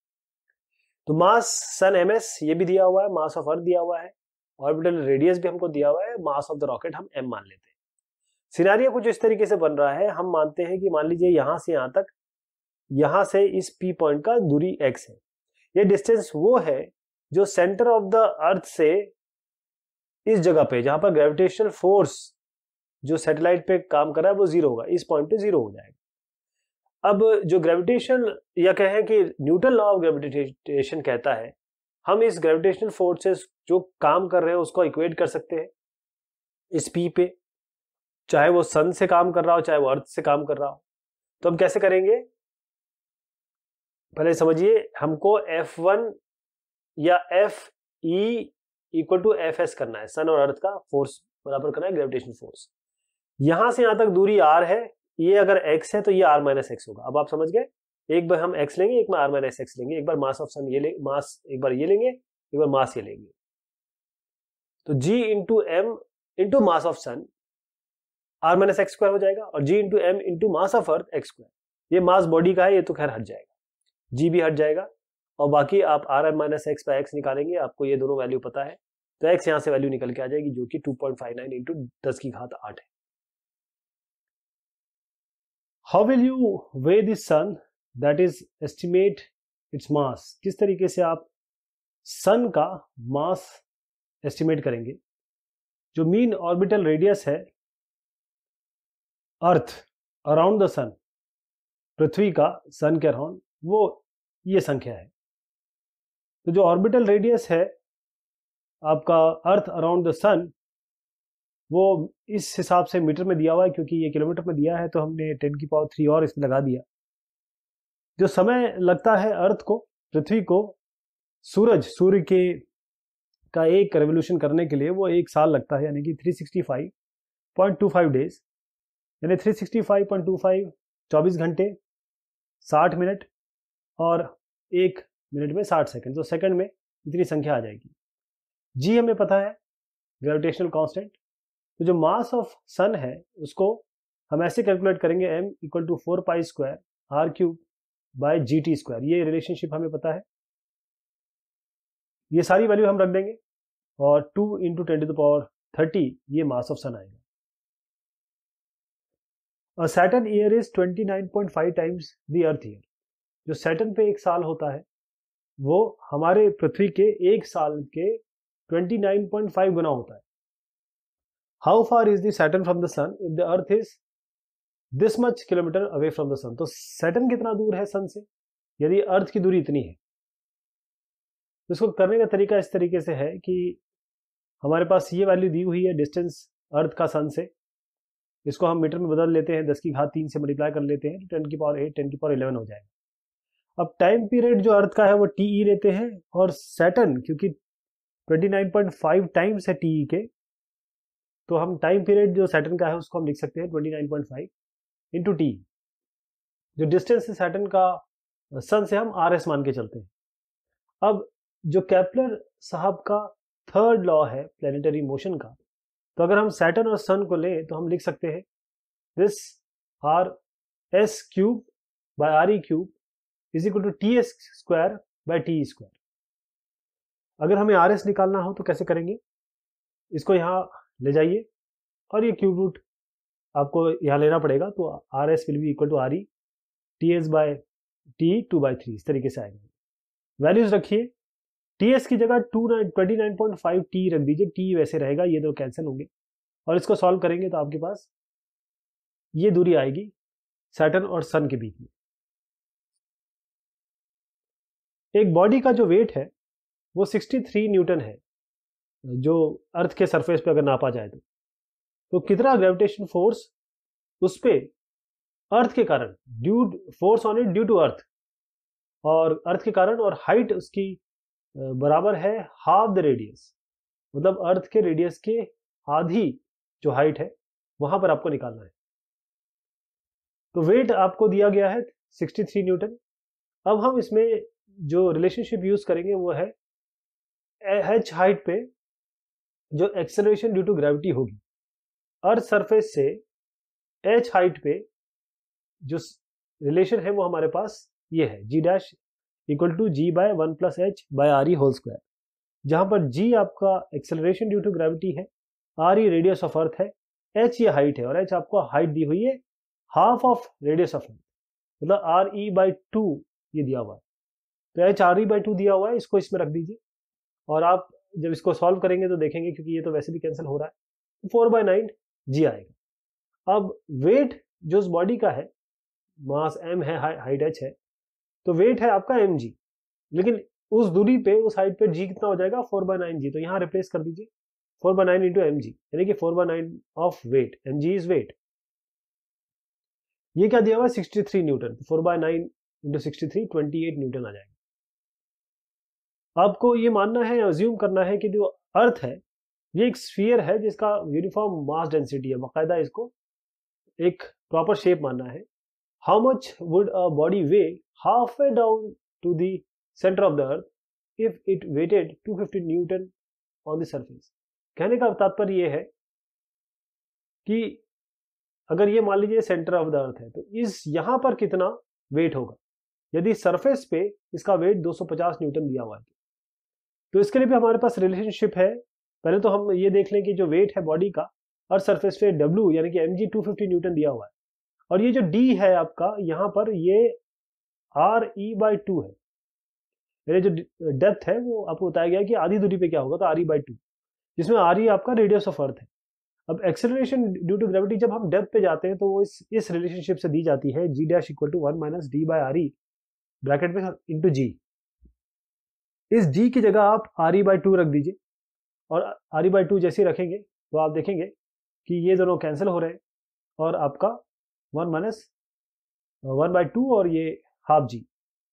तो मास सन ms ये भी दिया हुआ है, मास ऑफ अर्थ दिया हुआ है, ऑर्बिटल रेडियस भी हमको दिया हुआ है, मास ऑफ द रॉकेट हम m मान लेते हैं। सिनेरियो कुछ इस तरीके से बन रहा है, हम मानते हैं कि मान लीजिए यहां से यहां तक, यहां से इस p पॉइंट का दूरी x है। ये डिस्टेंस वो है जो सेंटर ऑफ द अर्थ से इस जगह पे जहां पर ग्रेविटेशनल फोर्स जो सैटेलाइट पे काम कर रहा है वो जीरो होगा, इस पॉइंट पे जीरो हो जाएगा। अब जो ग्रेविटेशन, या कहें कि न्यूटन लॉ ऑफ ग्रेविटेशन कहता है, हम इस ग्रेविटेशनल फोर्सेस जो काम कर रहे हैं उसको इक्वेट कर सकते हैं इस पी पे, चाहे वो सन से काम कर रहा हो चाहे वो अर्थ से काम कर रहा हो। तो हम कैसे करेंगे, पहले समझिए, हमको F1 या FE इक्वल टू FS करना है, सन और अर्थ का फोर्स बराबर करना है ग्रेविटेशनल फोर्स। यहां से यहां तक दूरी r है, ये अगर x है तो ये r माइनस एक्स होगा। अब आप समझ गए, एक बार हम x लेंगे, एक बार r माइनस एक्स लेंगे, एक बार मास ऑफ सन ये ले, मास एक बार ये लेंगे, एक बार मास ये लेंगे। तो g into m into mass of sun r minus x square हो जाएगा, और g into m into mass of earth x square. ये मास बॉडी का है, ये तो खैर हट जाएगा, g भी हट जाएगा, और बाकी आप r minus x by x निकालेंगे, आपको ये दोनों वैल्यू पता है, तो x यहां से वैल्यू निकल के आ जाएगी जो कि 2.59 इंटू 10 की घात 8 है। How will you weigh the sun, that is estimate its mass? किस तरीके से आप सन का मास एस्टिमेट करेंगे। जो मीन ऑर्बिटल रेडियस है अर्थ अराउंड द सन, पृथ्वी का सन के अराउंड, वो ये संख्या है। तो जो ऑर्बिटल रेडियस है आपका अर्थ अराउंड द सन, वो इस हिसाब से मीटर में दिया हुआ है, क्योंकि ये किलोमीटर में दिया है तो हमने 10 की पावर 3 और इसमें लगा दिया। जो समय लगता है अर्थ को, पृथ्वी को सूर्य के का एक रेवोल्यूशन करने के लिए, वो 1 साल लगता है, यानी कि 365.25 डेज, यानी 365.25 24 घंटे 60 मिनट और 1 मिनट में 60 सेकंड, तो सेकंड में इतनी संख्या आ जाएगी। जी हमें पता है ग्रेविटेशनल कांस्टेंट। तो जो मास ऑफ सन है उसको हम ऐसे कैलकुलेट करेंगे, m equal to 4 pi square R cube by G T square. ये रिलेशनशिप हमें पता है, ये सारी वैल्यू हम रख देंगे, और 2 इंटू 10 टू द पावर 30 ये मास ऑफ सन आएगा। Saturn year is 29.5 times the earth year. जो सैटर्न पे 1 साल होता है वो हमारे पृथ्वी के 1 साल के 29.5 गुना होता है। How far is the Saturn from the sun if the earth is this much kilometre away from the sun. तो सैटर्न कितना दूर है सन से, यदि अर्थ की दूरी इतनी है। तो इसको करने का तरीका इस तरीके से है कि हमारे पास ये वैल्यू दी हुई है डिस्टेंस अर्थ का सन से, इसको हम मीटर में बदल लेते हैं, 10 की घात 3 से मल्टीप्लाई कर लेते हैं, 10 की पावर 8 10 की पावर 11 हो जाएगा। अब टाइम पीरियड जो अर्थ का है वो टी लेते हैं, और सैटर्न क्योंकि 29.5 टाइम्स है टी के, तो हम टाइम पीरियड जो सैटर्न का है उसको हम लिख सकते हैं 29.5 इंटू टी। जो डिस्टेंस है सैटर्न का सन से हम आर एस मान के चलते हैं। अब जो केपलर साहब का थर्ड लॉ है प्लेनेटरी मोशन का। तो अगर हम सैटर्न और सन को लें तो हम लिख सकते हैं this R S cube by R E cube is equal to T S square by T square. अगर हमें आर एस निकालना हो तो कैसे करेंगे, इसको यहाँ ले जाइए और ये क्यूब रूट आपको यहाँ लेना पड़ेगा, तो R S will be equal to R E T S by T 2/3 इस तरीके से आएगा। वैल्यूज रखिए, टी एस की जगह 29.5 टी रख दीजिए, टी वैसे रहेगा, ये दो कैंसिल होंगे और इसको सॉल्व करेंगे तो आपके पास ये दूरी आएगी सैटर्न और सन के बीच में। एक बॉडी का जो वेट है वो 63 न्यूटन है जो अर्थ के सरफेस पे अगर नापा जाए तो कितना ग्रेविटेशन फोर्स उस पे अर्थ के कारण, due force on it due to earth, और अर्थ के कारण, और हाइट उसकी बराबर है हाफ द रेडियस, मतलब अर्थ के रेडियस के आधी जो हाइट है वहां पर आपको निकालना है। तो वेट आपको दिया गया है 63 न्यूटन। अब हम इसमें जो रिलेशनशिप यूज करेंगे वो है h हाइट पे जो एक्सेलरेशन ड्यू टू ग्रेविटी होगी अर्थ सरफेस से h हाइट पे जो रिलेशन है वो हमारे पास ये है g dash equal to g by 1 plus h by R E whole square, जहां पर g आपका एक्सेलरेशन ड्यू टू ग्रेविटी है, R E radius of earth है, h ये हाइट है और h आपको हाइट दी हुई है half of radius of earth, मतलब आर ई बाई 2 ये दिया हुआ है। तो h आर ई बाई 2 दिया हुआ है, इसको इसमें रख दीजिए और आप जब इसको सॉल्व करेंगे तो देखेंगे क्योंकि ये तो वैसे भी कैंसिल हो रहा है, 4/9 g आएगा। अब वेट जो उस बॉडी का है, मास m है, हाइट h है, तो वेट है आपका mg, लेकिन उस दूरी पे उस हाइट पे g कितना हो जाएगा 4/9g, तो यहाँ रिप्लेस कर दीजिए 4/9 इंटू mg, यानी कि 4/9 of weight, mg is weight. ये क्या दिया हुआ है 63 न्यूटन, 4/9 इंटू 63 28 न्यूटन आ जाएगा। आपको ये मानना है, अज्यूम करना है कि जो अर्थ है ये एक स्फीयर है जिसका यूनिफॉर्म मास डेंसिटी है, बाकायदा इसको एक प्रॉपर शेप मानना है। How much would a body weigh half way down to the centre of the earth if it weighed 250 newton on the surface. कहने का तात्पर्य ये है कि अगर ये मान लीजिए सेंटर ऑफ द अर्थ है तो इस यहां पर कितना वेट होगा, यदि सरफेस पे इसका वेट 250 न्यूटन दिया हुआ है तो इसके लिए भी हमारे पास रिलेशनशिप है। पहले तो हम ये देख लें कि जो वेट है बॉडी का और सरफेस पे W यानी कि mg 250 न्यूटन दिया हुआ है, और ये जो d है आपका यहाँ पर ये re/2 है, यानी जो डेप्थ है वो आपको बताया गया कि आधी दूरी पे क्या होगा, तो re/2, जिसमें re आपका रेडियस ऑफ अर्थ है। अब एक्सेलरेशन ड्यू टू ग्रेविटी जब हम डेप्थ पे जाते हैं तो वो इस रिलेशनशिप से दी जाती है g dash equal to 1 minus d by R E bracket में इंटू जी। इस g की जगह आप re/2 रख दीजिए और re/2 जैसे रखेंगे तो आप देखेंगे कि ये दोनों कैंसिल हो रहे हैं और आपका 1 माइनस 1/2 और ये हाफ जी।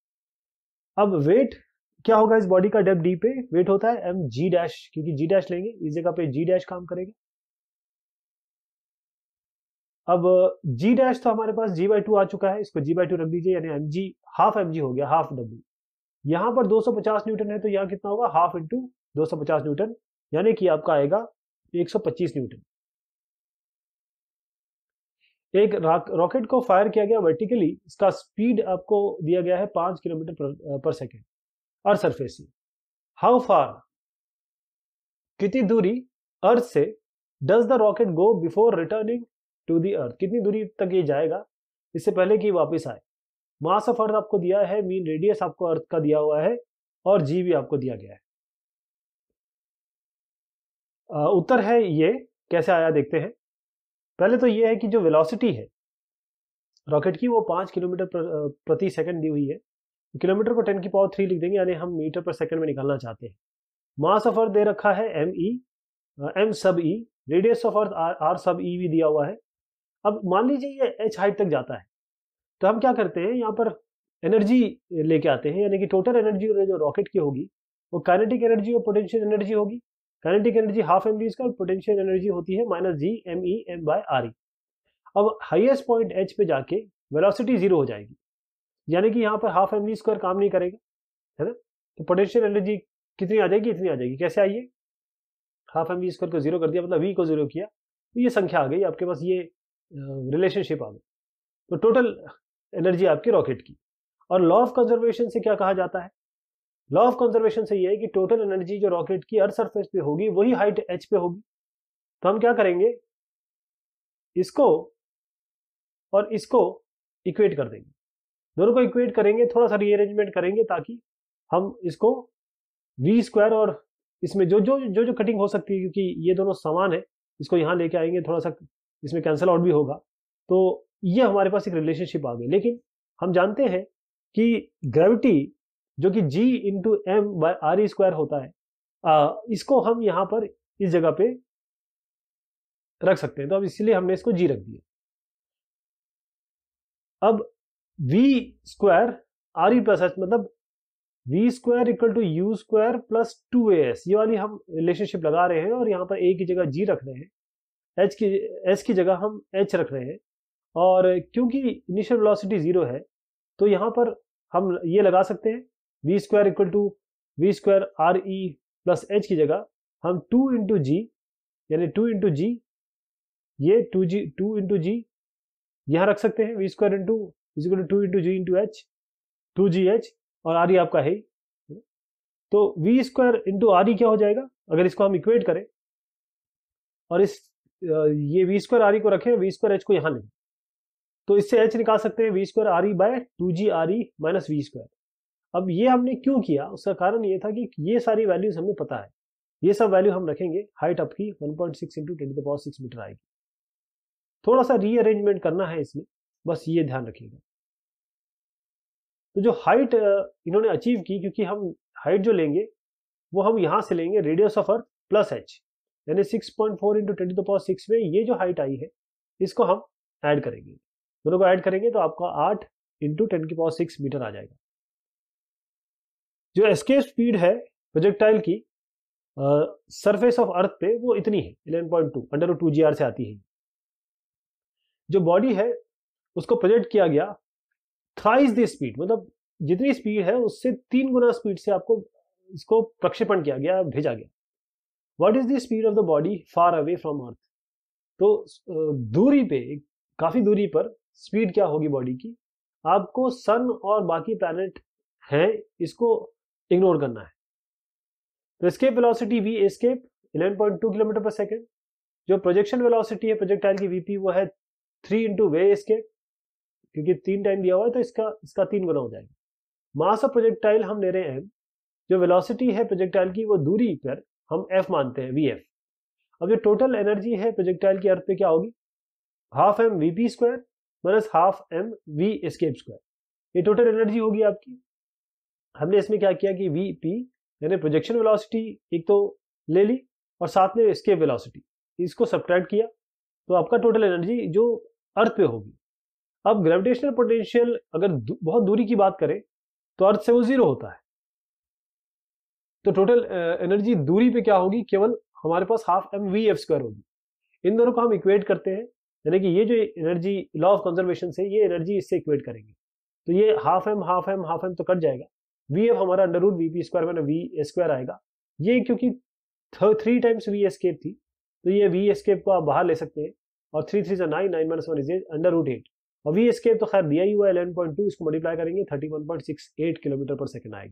अब वेट क्या होगा इस बॉडी का डेप्थ d पे, वेट होता है mg डैश, क्योंकि g डैश लेंगे इस जगह पे g डैश काम करेगा। अब g डैश तो हमारे पास g/2 आ चुका है, इसको g/2 रख दीजिए, यानी mg हाफ mg हो गया, हाफ w। यहाँ पर 250 न्यूटन है तो यहाँ कितना होगा हाफ इंटू 250 न्यूटन, यानी कि आपका आएगा 125 न्यूटन। एक रॉकेट को फायर किया गया वर्टिकली, इसका स्पीड आपको दिया गया है 5 kilometre per second earth surface से। हाउ फार, कितनी दूरी अर्थ से does the rocket go before returning to the earth, कितनी दूरी तक ये जाएगा इससे पहले कि वापस आए। मास ऑफ अर्थ आपको दिया है, मीन रेडियस आपको अर्थ का दिया हुआ है और जी भी आपको दिया गया है। उत्तर है ये, कैसे आया देखते हैं। पहले तो ये है कि जो वेलोसिटी है रॉकेट की वो 5 किलोमीटर प्रति सेकंड दी हुई है, किलोमीटर को 10 की पावर 3 लिख देंगे, यानी हम मीटर पर सेकंड में निकालना चाहते हैं। मास ऑफ अर्थ दे रखा है m सब e, radius of earth r सब e भी दिया हुआ है। अब मान लीजिए ये h हाइट तक जाता है तो हम क्या करते हैं, यहाँ पर एनर्जी लेके आते हैं, यानी कि टोटल एनर्जी जो रॉकेट की होगी वो काइनेटिक एनर्जी और पोटेंशियल एनर्जी होगी। Kinetic energy half M V square, potential energy होती है -g/m/e/r। अब हाईएस्ट पॉइंट h पे जाके वेलोसिटी 0 हो जाएगी, यानी कि यहाँ पर हाफ एम वी स्क्वायर काम नहीं करेगा, है ना। तो पोटेंशियल एनर्जी कितनी आ जाएगी, इतनी आ जाएगी। कैसे आइए, हाफ एम वी स्क्वायर को जीरो कर दिया, मतलब वी को जीरो किया, तो ये संख्या आ गई आपके पास, ये रिलेशनशिप आ गई। तो टोटल एनर्जी आपकी रॉकेट की। और लॉ ऑफ कंजर्वेशन से क्या कहा जाता है? लॉ ऑफ कंजर्वेशन से ये है कि टोटल एनर्जी जो रॉकेट की अर्थ सरफेस पे होगी वही हाइट एच पे होगी। तो हम क्या करेंगे, इसको और इसको इक्वेट कर देंगे, दोनों को इक्वेट करेंगे, थोड़ा सा रीअरेंजमेंट करेंगे ताकि हम इसको वी स्क्वायर और इसमें जो जो जो जो कटिंग हो सकती है, क्योंकि ये दोनों समान है, इसको यहाँ लेके आएंगे, थोड़ा सा इसमें कैंसिल आउट भी होगा, तो ये हमारे पास एक रिलेशनशिप आ गई। लेकिन हम जानते हैं कि ग्रेविटी जो कि G into M by R square होता है, इसको हम यहाँ पर इस जगह पे रख सकते हैं, तो अब इसलिए हमने इसको G रख दिया। अब V square R E plus H, मतलब V square equal to U square plus 2as, ये वाली हम रिलेशनशिप लगा रहे हैं, और यहाँ पर a की जगह g रख रहे हैं, s की जगह हम h रख रहे हैं, और क्योंकि इनिशियल वेलोसिटी जीरो है तो यहाँ पर हम ये लगा सकते हैं V square equal to V square R E plus H की जगह हम 2 इंटू जी, यानी 2 इंटू जी, ये 2 इंटू जी यहाँ रख सकते हैं, V square into equal to 2 into G into H, 2gh, और आर ई आपका है। तो V square into R E क्या हो जाएगा, अगर इसको हम इक्वेट करें और इस ये वी स्क्वायर आर ई को रखें, वी स्क्वायर एच को यहाँ लें, तो इससे एच निकाल सकते हैं V square R E by 2g R E minus V square. अब ये हमने क्यों किया, उसका कारण ये था कि ये सारी वैल्यूज हमें पता है, ये सब वैल्यू हम रखेंगे, हाइट आपकी 1.6 इंटू 10⁶ मीटर आएगी। थोड़ा सा रीअरेंजमेंट करना है इसमें, बस ये ध्यान रखिएगा। तो जो हाइट इन्होंने अचीव की, क्योंकि हम हाइट जो लेंगे वो हम यहां से लेंगे radius of earth plus H, यानी 6.4 इंटू 10⁶ में ये जो हाइट आई है इसको हम ऐड करेंगे, दोनों को ऐड करेंगे तो आपका 8 इंटू 10⁶ मीटर आ जाएगा। जो एस्केप स्पीड है प्रोजेक्टाइल की सरफेस ऑफ अर्थ पे वो इतनी है 11.2 √2gr से आती है। जो बॉडी है उसको प्रोजेक्ट किया गया थ्राइस द स्पीड, मतलब जितनी स्पीड है उससे 3 गुना स्पीड से आपको इसको प्रक्षेपण किया गया, भेजा गया। What is the speed of the body far away from earth? तो दूरी पे, काफी दूरी पर स्पीड क्या होगी बॉडी की, आपको सन और बाकी प्लैनेट हैं इसको इग्नोर करना है। तो escape velocity V escape 11.2 kilometre per second, जो प्रोजेक्शन वेलोसिटी है प्रोजेक्टाइल की वीपी वो है 3 इंटू वे एस्केप, क्योंकि 3 टाइम दिया हुआ है तो इसका 3 गुना हो जाएगा। मास ऑफ प्रोजेक्टाइल हम ले रहे हैं m, जो वेलोसिटी है प्रोजेक्टाइल की वो दूरी पर हम f मानते हैं, vf। अब जो टोटल एनर्जी है प्रोजेक्टाइल की अर्थ पे क्या होगी, half M V P square minus half M V escape square, ये टोटल एनर्जी होगी आपकी। हमने इसमें क्या किया कि वी पी यानी प्रोजेक्शन वेलोसिटी एक तो ले ली और साथ में एस्केप वेलोसिटी, इसको सब्ट्रैक्ट किया, तो आपका टोटल एनर्जी जो अर्थ पे होगी। अब ग्रेविटेशनल पोटेंशियल अगर बहुत दूरी की बात करें तो अर्थ से वो जीरो होता है, तो टोटल एनर्जी दूरी पे क्या होगी, केवल हमारे पास half M V F square होगी। इन दोनों को हम इक्वेट करते हैं, यानी कि ये जो एनर्जी लॉ ऑफ कंजर्वेशन से ये एनर्जी इससे इक्वेट करेंगे, तो ये हाफ एम तो कट जाएगा, वी एफ हमारा under root V P square में वी स्क्वायर आएगा। ये क्योंकि 3 टाइम्स वी एस्केप थी तो ये वी एस्केप को आप बाहर ले सकते हैं, और 3 3 9 9 - 1 इज अंडर रूट 8, और वी एस्केप तो खैर दिया ही हुआ है 11.2, इसको मल्टीप्लाई करेंगे 31.68 किलोमीटर पर सेकेंड आएगा।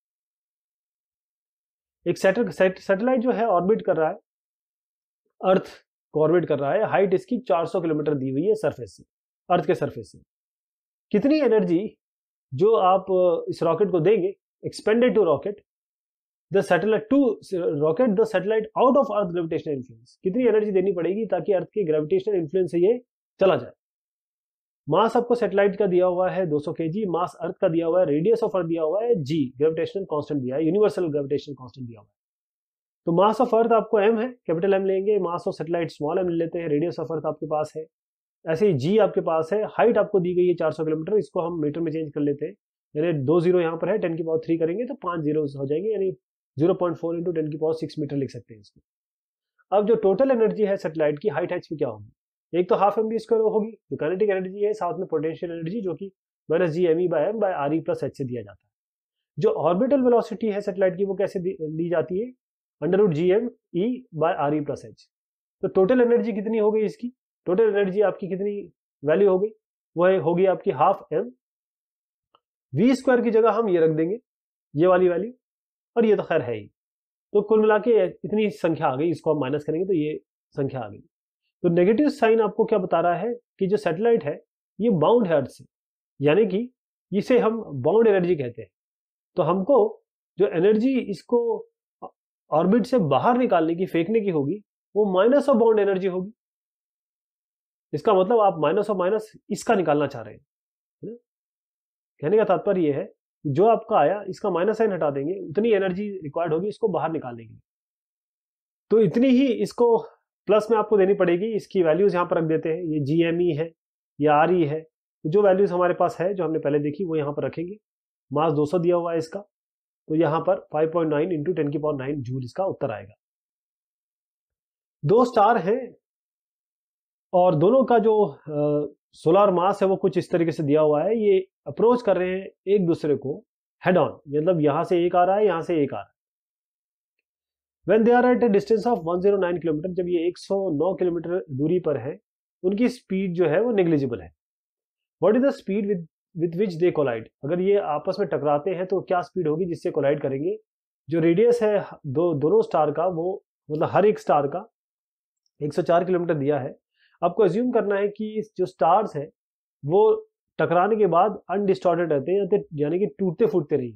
एक सैटेलाइट जो है ऑर्बिट कर रहा है, अर्थ को ऑर्बिट कर रहा है, हाइट इसकी 400 किलोमीटर दी हुई है सरफेस से, अर्थ के सरफेस से। कितनी एनर्जी जो आप इस रॉकेट को देंगे, expended to rocket the satellite out of earth gravitational influence, कितनी एनर्जी देनी पड़ेगी ताकि अर्थ के ग्रेविटेशनल इन्फ्लुएंस से ये चला जाए। मास आपको सैटेलाइट का दिया हुआ है 200 kg, मास अर्थ का दिया हुआ है, रेडियस ऑफ अर्थ दिया हुआ है g, ग्रेविटेशनल कांस्टेंट दिया है, यूनिवर्सल ग्रेविटेशनल कांस्टेंट दिया हुआ है। तो मास ऑफ अर्थ आपको m है, कैपिटल M लेंगे, mass of satellite small m ले लेते हैं, रेडियस ऑफ अर्थ आपके पास है, ऐसे ही g आपके पास है, हाइट आपको दी गई है 400 किलोमीटर, इसको हम मीटर में चेंज कर लेते हैं, यानी 2 जीरो यहाँ पर है, 10⁻³ करेंगे तो 5 जीरो हो जाएंगे, यानी 0.4 इंटू 10⁶ मीटर लिख सकते हैं इसको। अब जो टोटल एनर्जी है सैटेलाइट की हाइट h पे क्या होगी, एक तो हाफ एम बी स्क्वायर होगी जो काइनेटिक एनर्जी है, साथ में पोटेंशियल एनर्जी जो कि -g_me/m/re + h से दिया जाता है। जो ऑर्बिटल वेलोसिटी है सैटेलाइट की वो कैसे ली जाती है, √GME/RE+H। तो टोटल एनर्जी कितनी हो गई इसकी, टोटल एनर्जी आपकी कितनी वैल्यू हो गई, वो होगी आपकी हाफ m। v स्क्वायर की जगह हम ये रख देंगे, ये वाली वैल्यू, और ये तो खैर है ही। तो कुल मिला के इतनी संख्या आ गई, इसको हम माइनस करेंगे तो ये संख्या आ गई। तो नेगेटिव साइन आपको क्या बता रहा है कि जो सैटेलाइट है ये बाउंड है अर्थ से, यानी कि इसे हम बाउंड एनर्जी कहते हैं। तो हमको जो एनर्जी इसको ऑर्बिट से बाहर निकालने की, फेंकने की होगी, वो माइनस ऑफ बाउंड एनर्जी होगी। इसका मतलब आप माइनस ऑफ माइनस इसका निकालना चाह रहे हैं, है ना? कहने का तात्पर्य ये है कि जो आपका आया इसका माइनस साइन हटा देंगे, उतनी एनर्जी रिक्वायर्ड होगी इसको बाहर निकालने के लिए। तो इतनी ही इसको प्लस में आपको देनी पड़ेगी। इसकी वैल्यूज यहाँ पर रख देते हैं, ये GME है, ये RE है। तो जो वैल्यूज हमारे पास है, जो हमने पहले देखी, वो यहाँ पर रखेंगे। मास 200 दिया हुआ है इसका, तो यहाँ पर 5.9 × 10⁹ जूल इसका उत्तर आएगा। दो स्टार हैं और दोनों का जो सोलर मास है वो कुछ इस तरीके से दिया हुआ है। ये अप्रोच कर रहे हैं एक दूसरे को हेड ऑन, मतलब यहां से एक आ रहा है, यहां से एक आ रहा है। When they are at a distance of 109 kilometre, जब ये 109 किलोमीटर दूरी पर है, उनकी स्पीड जो है वो नेग्लिजिबल है। What is the speed with which they collide? अगर ये आपस में टकराते हैं तो क्या स्पीड होगी जिससे कोलाइड करेंगे? जो रेडियस है दोनों स्टार का, वो मतलब हर एक स्टार का 104 किलोमीटर दिया है। आपको अज्यूम करना है कि जो स्टार्स हैं वो टकराने के बाद अनडिस्टॉर्टेड रहते हैं, यानी कि टूटते फूटते नहीं।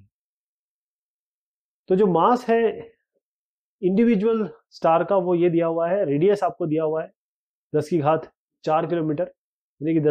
तो जो मास है इंडिविजुअल स्टार का वो ये दिया हुआ है, रेडियस आपको दिया हुआ है 10⁴ किलोमीटर, यानी कि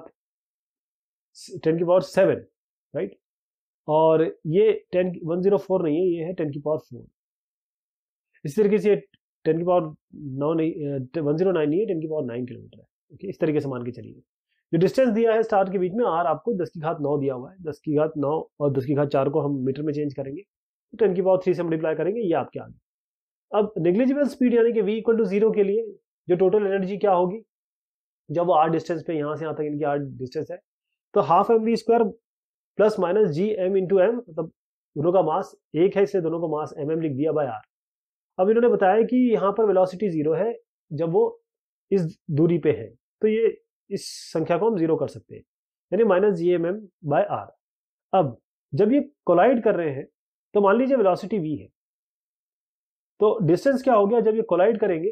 10⁻7, राइट। और ये 104 नहीं है, ये है 10⁴। इस तरीके से 10⁻9 नहीं, 109 नहीं है, 10⁹ किलोमीटर है। ओके, इस तरीके से मान के चलिए। जो डिस्टेंस दिया है स्टार के बीच में, r आपको 10⁹ दिया हुआ है। 10⁹ और 10⁴ को हम मीटर में चेंज करेंगे, तो 10⁻3 से मल्टीप्लाई करेंगे, ये आपके आगे। अब नेग्लिजिबल स्पीड यानी कि v = 0 के लिए जो टोटल एनर्जी क्या होगी, जब वो r डिस्टेंस पे, यहां से यहां तक इनकी r डिस्टेंस है, तो half mv square plus minus gm × m, मतलब दोनों का मास एक है, इसलिए दोनों का मास mm लिख दिया बाय r। अब इन्होंने बताया कि यहाँ पर वेलोसिटी 0 है जब वो इस दूरी पे है, तो ये इस संख्या को हम 0 कर सकते हैं, यानी -gmm/r। अब जब ये कोलाइड कर रहे हैं तो मान लीजिए वेलोसिटी v है, तो डिस्टेंस क्या हो गया जब ये कोलाइड करेंगे,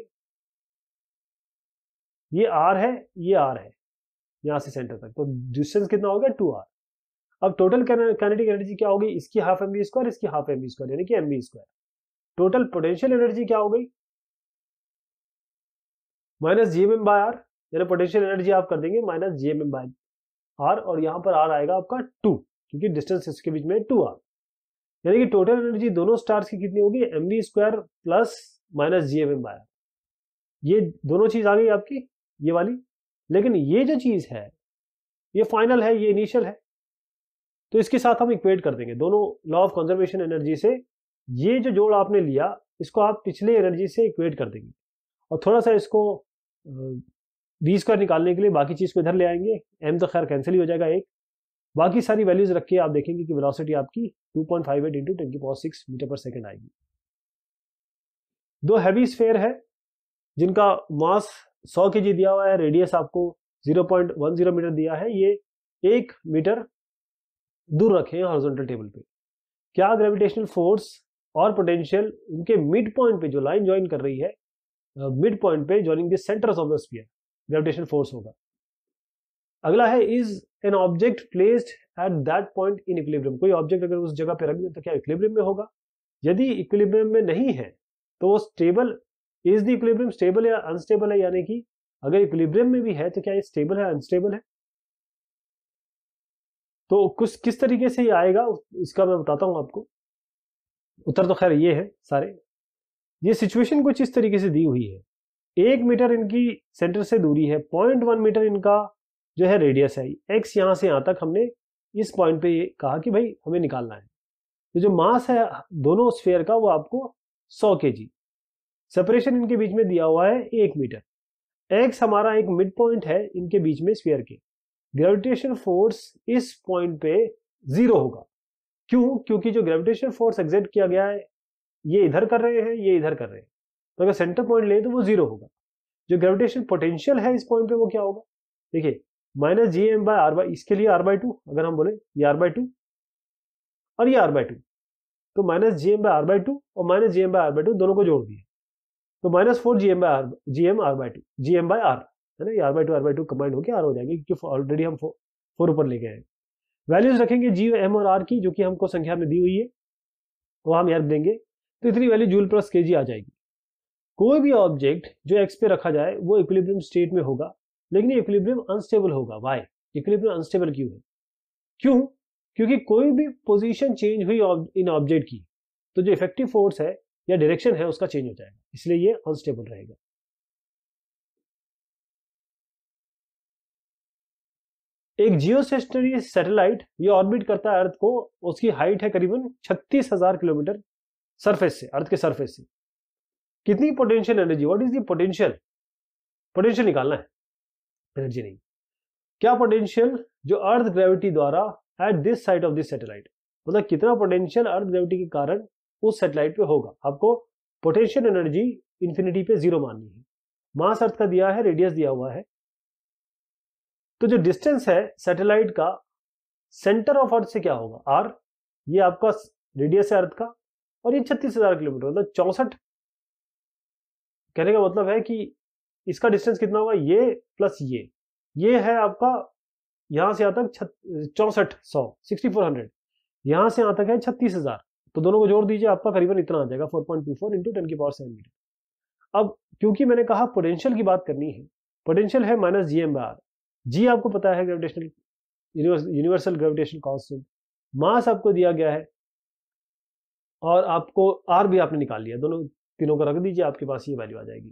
ये r है, ये r है, यहां से सेंटर तक, तो डिस्टेंस कितना हो गया 2r। अब टोटल काइनेटिक एनर्जी क्या होगी, इसकी हाफ mv स्क्वायर, इसकी हाफ mv स्क्वायर, यानी कि mv square. Total potential energy क्या हो गई, -gmm/r, यानी पोटेंशियल एनर्जी आप कर देंगे -gmm/r, और यहां पर r आएगा आपका 2, क्योंकि डिस्टेंस इसके बीच में 2r, यानी कि टोटल एनर्जी दोनों स्टार्स की कितनी होगी, mv स्क्वायर प्लस -gmm/r। ये दोनों चीज आ गई आपकी, ये वाली। लेकिन ये जो चीज है ये फाइनल है, ये इनिशियल है, तो इसके साथ हम इक्वेट कर देंगे दोनों लॉ ऑफ कंजर्वेशन एनर्जी से। ये जो जोड़ आपने लिया, इसको आप पिछले एनर्जी से इक्वेट कर देंगे, और थोड़ा सा इसको v स्क्वायर निकालने के लिए बाकी चीज को इधर ले आएंगे। m तो खैर कैंसिल ही हो जाएगा एक, बाकी सारी वैल्यूज रख के आप देखेंगे कि वेलोसिटी आपकी 2.58 × 10⁶ मीटर/सेकंड आएगी। दो हैवी स्फेयर है जिनका मास 100 kg दिया हुआ है, रेडियस आपको 0.10 मीटर दिया है, ये 1 मीटर दूर रखे हैं हॉरिजॉन्टल टेबल पे। क्या ग्रेविटेशनल फोर्स और पोटेंशियल उनके मिड पॉइंट पे, जो लाइन ज्वाइन कर रही है मिड पॉइंट पे joining the centres of the sphere, gravitational force होगा। अगला है, is an object placed at that point in equilibrium, कोई ऑब्जेक्ट अगर उस जगह पे रख दे तो क्या इक्विलिब्रियम में होगा। यदि इक्विलिब्रियम में नहीं है तो वो stable, is the equilibrium stable या अनस्टेबल है, यानी कि अगर इक्विलिब्रियम में भी है तो क्या ये स्टेबल है, अनस्टेबल है। तो कुछ किस तरीके से ये आएगा इसका मैं बताता हूं आपको। उत्तर तो खैर ये है सारे। ये सिचुएशन कुछ इस तरीके से दी हुई है, 1 मीटर इनकी सेंटर से दूरी है, 0.1 मीटर इनका जो है रेडियस है, x यहां से यहां तक हमने इस पॉइंट पे ये कहा कि भाई हमें निकालना है। तो जो मास है दोनों स्फीयर का वो आपको 100 kg, सेपरेशन इनके बीच में दिया हुआ है 1 मीटर, x हमारा एक मिड पॉइंट है इनके बीच में स्फीयर के। ग्रेविटेशन फोर्स इस पॉइंट पे 0 होगा। क्यों? क्योंकि जो ग्रेविटेशन फोर्स एग्जर्ट किया गया है ये इधर कर रहे हैं, ये इधर कर रहे हैं, तो अगर सेंटर पॉइंट ले तो वो 0 होगा। जो ग्रेविटेशन पोटेंशियल है इस पॉइंट पे वो क्या होगा, देखिए minus G M by R by, इसके लिए r/2, अगर हम बोले ये r/2 और ये r/2, तो minus G M by R और minus G M bye r/2 दोनों को जोड़ दिया, तो -4 G M by R, G M r/2, G M by R, है ना, ये r/2 कंबाइंड होकर r हो जाएंगे, क्योंकि ऑलरेडी हम 4 ऊपर ले गए हैं। वैल्यूज रखेंगे जी, एम और आर की, जो कि हमको संख्या में दी हुई है, वो हम याद देंगे, तो इतनी वैल्यू जूल प्लस केजी आ जाएगी। कोई भी ऑब्जेक्ट जो एक्स पे रखा जाए वो इक्विलिब्रियम स्टेट में होगा, लेकिन ये इक्विलिब्रियम अनस्टेबल होगा। वाई इक्विलिब्रियम अनस्टेबल क्यों है? क्यों? क्योंकि कोई भी पोजीशन चेंज हुई इन ऑब्जेक्ट की, तो जो इफेक्टिव फोर्स है या डायरेक्शन है उसका चेंज हो जाएगा, इसलिए ये अनस्टेबल रहेगा। एक जियोस्टेशनरी सैटेलाइट ये ऑर्बिट करता है अर्थ को, उसकी हाइट है करीबन 36,000 किलोमीटर सरफेस से, अर्थ के सरफेस से। कितनी potential energy, what is the potential, potential निकालना है, एनर्जी नहीं। क्या पोटेंशियल जो अर्थ ग्रेविटी द्वारा at this side of this satellite, मतलब कितना पोटेंशियल अर्थ ग्रेविटी के कारण उस सैटेलाइट पे होगा। आपको पोटेंशियल एनर्जी इंफिनिटी पे 0 माननी है। मास अर्थ का दिया है, रेडियस दिया हुआ है, तो जो डिस्टेंस है सैटेलाइट का सेंटर ऑफ अर्थ से क्या होगा, आर, ये आपका रेडियस है अर्थ का, और ये 36,000 किलोमीटर, मतलब 64, कहने का मतलब है कि इसका डिस्टेंस कितना होगा, ये प्लस ये है आपका यहां से यहां तक 6400, यहां से यहां तक है 36,000, तो दोनों को जोड़ दीजिए, आपका करीबन इतना आ जाएगा, 4.24 इंटू 10⁻⁷ मीटर। अब क्योंकि मैंने कहा पोटेंशियल की बात करनी है, पोटेंशियल है minus G M by R, G आपको पता है gravitational universal gravitation constant, mass आपको दिया गया है, और आपको आर भी आपने निकाल लिया, दोनों तीनों को रख दीजिए, आपके पास ये वैल्यू आ जाएगी।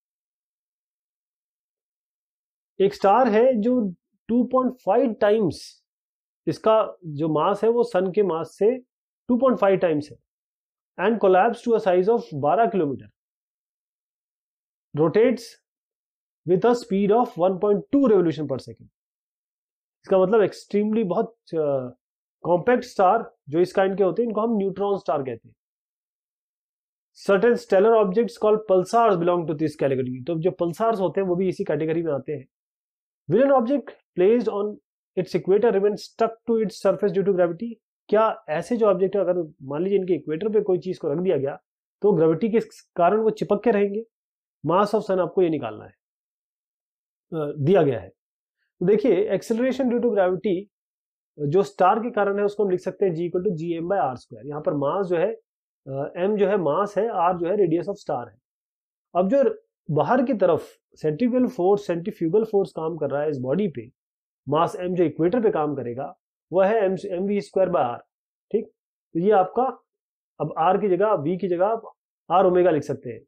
एक स्टार है जो 2.5 टाइम्स, इसका जो मास है वो सन के मास से 2.5 टाइम्स है, and collapse to a size of 12 kilometre, rotates with a speed of 1.2 revolution per second. इसका मतलब एक्सट्रीमली बहुत कॉम्पैक्ट स्टार जो इस काइंड के होते हैं, इनको हम न्यूट्रॉन स्टार कहते हैं। Certain stellar objects called pulsars belong to this category, तो जो पल्सार्स होते हैं वो भी इसी कैटेगरी में आते हैं। Will an object placed on its equator remain stuck to its surface due to gravity, क्या ऐसे जो ऑब्जेक्ट अगर मान लीजिए इनके इक्वेटर पे कोई चीज को रख दिया गया तो ग्रेविटी के कारण वो चिपक के रहेंगे। मास ऑफ सन आपको ये निकालना है, दिया गया है। तो देखिए एक्सेलरेशन ड्यू टू ग्रेविटी जो स्टार के कारण है उसको हम लिख सकते हैं G=GM/r²। यहाँ पर मास जो है m जो है मास है, r जो है रेडियस ऑफ स्टार है। अब जो बाहर की तरफ सेंट्रीफ्यूगल फोर्स काम कर रहा है इस बॉडी पे, मास m जो इक्वेटर पे काम करेगा वह है mv²/r, ठीक। तो ये आपका, अब r की जगह v की जगह आप r ओमेगा लिख सकते हैं।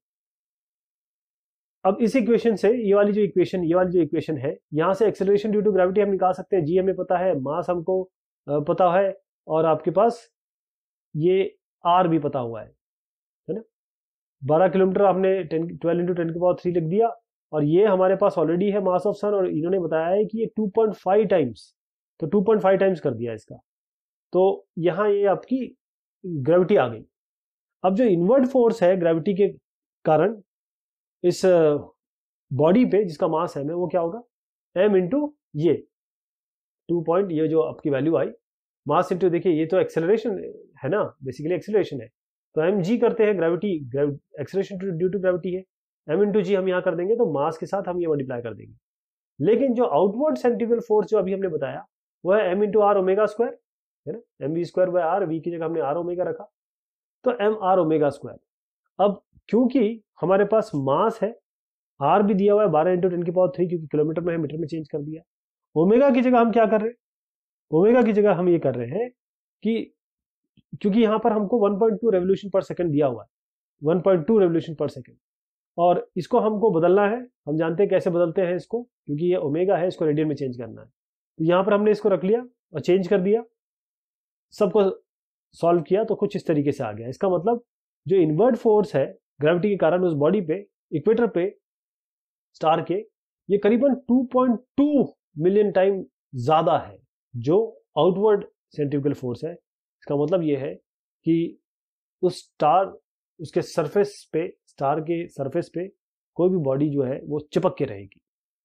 अब इस इक्वेशन से ये वाली जो इक्वेशन है, यहां से एक्सेलरेशन ड्यू टू ग्रेविटी हम निकाल सकते हैं। जी हमें पता है, मास हमको पता है, और आपके पास ये आर भी पता हुआ है ना। 12 किलोमीटर आपने 12 इंटू 10⁻³ लिख दिया, और ये हमारे पास ऑलरेडी है मास ऑफ सन, और इन्होंने बताया है कि ये 2.5 टाइम्स, तो 2.5 टाइम्स कर दिया इसका, तो यहाँ ये आपकी ग्रेविटी आ गई। अब जो इनवर्ड फोर्स है ग्रेविटी के कारण इस बॉडी पे जिसका मास है में, वो क्या होगा, m इंटू ये 2 ये जो आपकी वैल्यू आई, मास इंटू, देखिए ये तो एक्सेलरेशन है ना, बेसिकली एक्सेलरेशन है, तो एम जी करते हैं gravity, acceleration due to gravity है, m इंटू जी हम यहाँ कर देंगे, तो मास के साथ हम ये मल्टीप्लाई कर देंगे। लेकिन जो आउटवर्ड सेंट्रीफ्यूगल फोर्स जो अभी हमने बताया वो है m into R omega square, है ना, mv²/r, v की जगह हमने r ओमेगा रखा, तो mr ओमेगा स्क्वायर। अब क्योंकि हमारे पास मास है, आर भी दिया हुआ है 12 इंटू 10⁻³ क्योंकि किलोमीटर में है, मीटर में चेंज कर दिया। ओमेगा की जगह हम क्या कर रहे हैं, ओमेगा की जगह हम ये कर रहे हैं कि क्योंकि यहां पर हमको 1.2 रेवोल्यूशन पर सेकंड दिया हुआ है, 1.2 रेवोल्यूशन पर सेकंड, और इसको हमको बदलना है। हम जानते हैं कैसे बदलते हैं इसको, क्योंकि ये ओमेगा है, इसको रेडियन में चेंज करना है। तो यहां पर हमने इसको रख लिया और चेंज कर दिया, सबको सॉल्व किया तो कुछ इस तरीके से आ गया। इसका मतलब जो इनवर्ड फोर्स है ग्रेविटी के कारण उस बॉडी पे, इक्वेटर पे स्टार के, ये करीबन 2.2 मिलियन टाइम ज्यादा है जो आउटवर्ड सेंट्रीफ्यूगल फोर्स है। इसका मतलब ये है कि उस स्टार उसके सरफेस पे, स्टार के सरफेस पे कोई भी बॉडी जो है वो चिपक के रहेगी।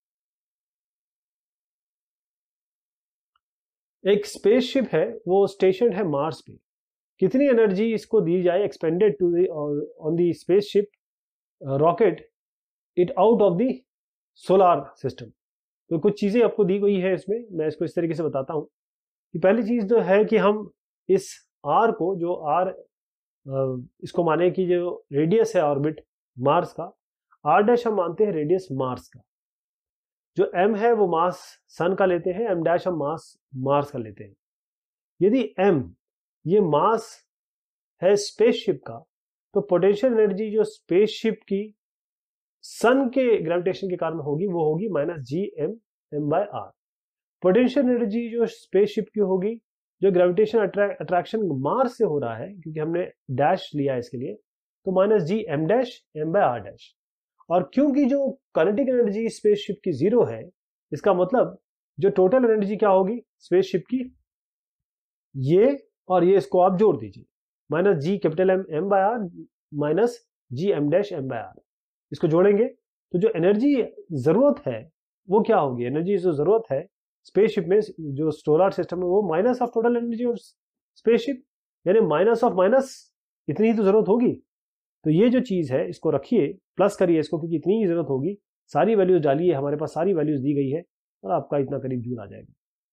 एक स्पेसशिप है वो स्टेशन है मार्स पे, कितनी एनर्जी इसको दी जाए expended to the on the spaceship rocket it out of the solar system. तो कुछ चीजें आपको दी गई है इसमें, मैं इसको इस तरीके से बताता हूं कि पहली चीज जो है कि हम इस आर को, जो आर इसको माने कि जो रेडियस है ऑर्बिट मार्स का, आर डैश हम मानते हैं रेडियस मार्स का, जो एम है वो मास सन का लेते हैं, एम डैश हम मास मार्स का लेते हैं। यदि एम ये मास है स्पेसशिप का, तो पोटेंशियल एनर्जी जो स्पेसशिप की सन के ग्रेविटेशन के कारण होगी वो होगी minus G M M by R. Potential energy जो स्पेसशिप की होगी, जो ग्रेविटेशन अट्रैक्शन मार्स से हो रहा है, क्योंकि हमने डैश लिया है इसके लिए, तो minus G M dash M by R dash. और क्योंकि जो काइनेटिक एनर्जी स्पेसशिप की 0 है, इसका मतलब जो टोटल एनर्जी क्या होगी स्पेसशिप की, ये और ये इसको आप जोड़ दीजिए, minus G capital M M by R minus G M dash M by R. इसको जोड़ेंगे तो जो एनर्जी जरूरत है वो क्या होगी, एनर्जी जो जरूरत है स्पेसशिप में, जो सोलर सिस्टम में, वो minus of total energy of spaceship, यानी माइनस ऑफ माइनस, इतनी ही तो जरूरत होगी। तो ये जो चीज है इसको रखिए, प्लस करिए इसको, क्योंकि इतनी ही जरूरत होगी। सारी वैल्यूज डालिए, हमारे पास सारी वैल्यूज दी गई है और आपका इतना करीब जूल आ जाएगा।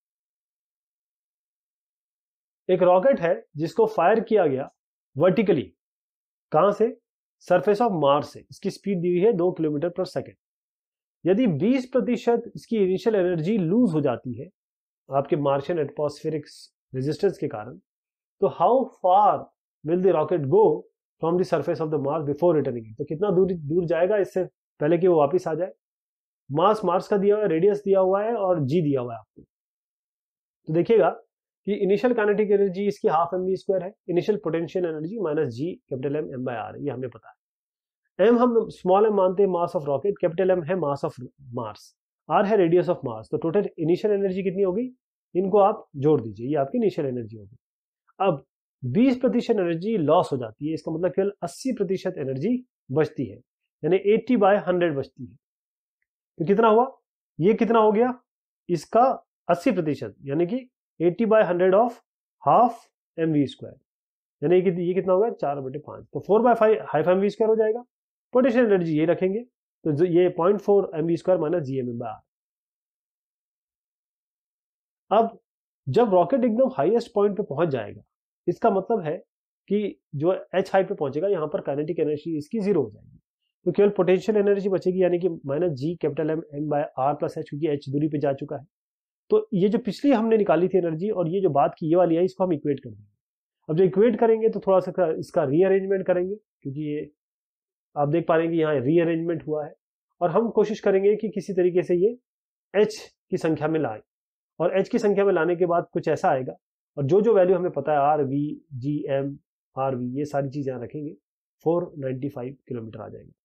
एक रॉकेट है जिसको फायर किया गया वर्टिकली, कहां से, सरफेस ऑफ मार्स से, इसकी स्पीड दी हुई है 2 किलोमीटर पर सेकेंड। यदि 20% इसकी इनिशियल एनर्जी लूज हो जाती है आपके मार्शियन एटमॉस्फेरिक रेजिस्टेंस के कारण, तो how far will the rocket go from the surface of the Mars before returning, तो कितना दूर जाएगा इससे पहले कि वो वापस आ जाए। मास मार्स का दिया हुआ है, रेडियस दिया हुआ है और जी दिया हुआ है आपको। तो देखिएगा कि इनिशियल काइनेटिक एनर्जी इसकी हाफ एम वी स्क्वायर है, initial potential energy minus G capital M M by R, ये हमें पता है। एम हम स्मॉल एम मानते हैं mass of rocket, capital M है मास ऑफ मार्स, आर है रेडियस ऑफ मार्स। तो टोटल इनिशियल एनर्जी कितनी होगी, इनको आप जोड़ दीजिए, ये आपकी इनिशियल एनर्जी होगी। अब 20% एनर्जी लॉस हो जाती है, इसका मतलब केवल 80% एनर्जी बचती है, यानी 80/100 बचती है। तो कितना हुआ, ये कितना हो गया, इसका 80%, यानी कि 80/100 of half M V square, यानी कि ये कितना होगा 4/5, तो 4/5 हाफ एम वी स्क्वायर हो जाएगा। पोटेंशियल एनर्जी ये रखेंगे, तो ये 0.4 M V square minus G M M by R. अब जब रॉकेट एकदम हाईएस्ट पॉइंट पे पहुंच जाएगा, इसका मतलब है कि जो एच हाइट पे पहुंचेगा, यहाँ पर काइनेटिक एनर्जी इसकी 0 हो जाएगी, तो केवल पोटेंशियल एनर्जी बचेगी, यानी कि minus G capital M M by R plus H, क्योंकि एच दूरी पे जा चुका है। तो ये जो पिछली हमने निकाली थी एनर्जी और ये जो बात की ये वाली है, इसको हम इक्वेट कर देंगे। अब जो इक्वेट करेंगे तो थोड़ा सा इसका रीअरेंजमेंट करेंगे, क्योंकि ये आप देख पा रहे हैं कि यहाँ रीअरेंजमेंट हुआ है, और हम कोशिश करेंगे कि किसी तरीके से ये एच की संख्या में लाए, और एच की संख्या में लाने के बाद कुछ ऐसा आएगा, और जो जो वैल्यू हमें पता है R V G M R V, ये सारी चीजें यहाँ रखेंगे, 495 किलोमीटर आ जाएगा।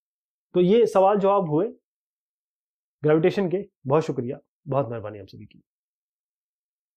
तो ये सवाल जवाब हुए ग्रेविटेशन के। बहुत शुक्रिया, बहुत मेहरबानी आप सभी की।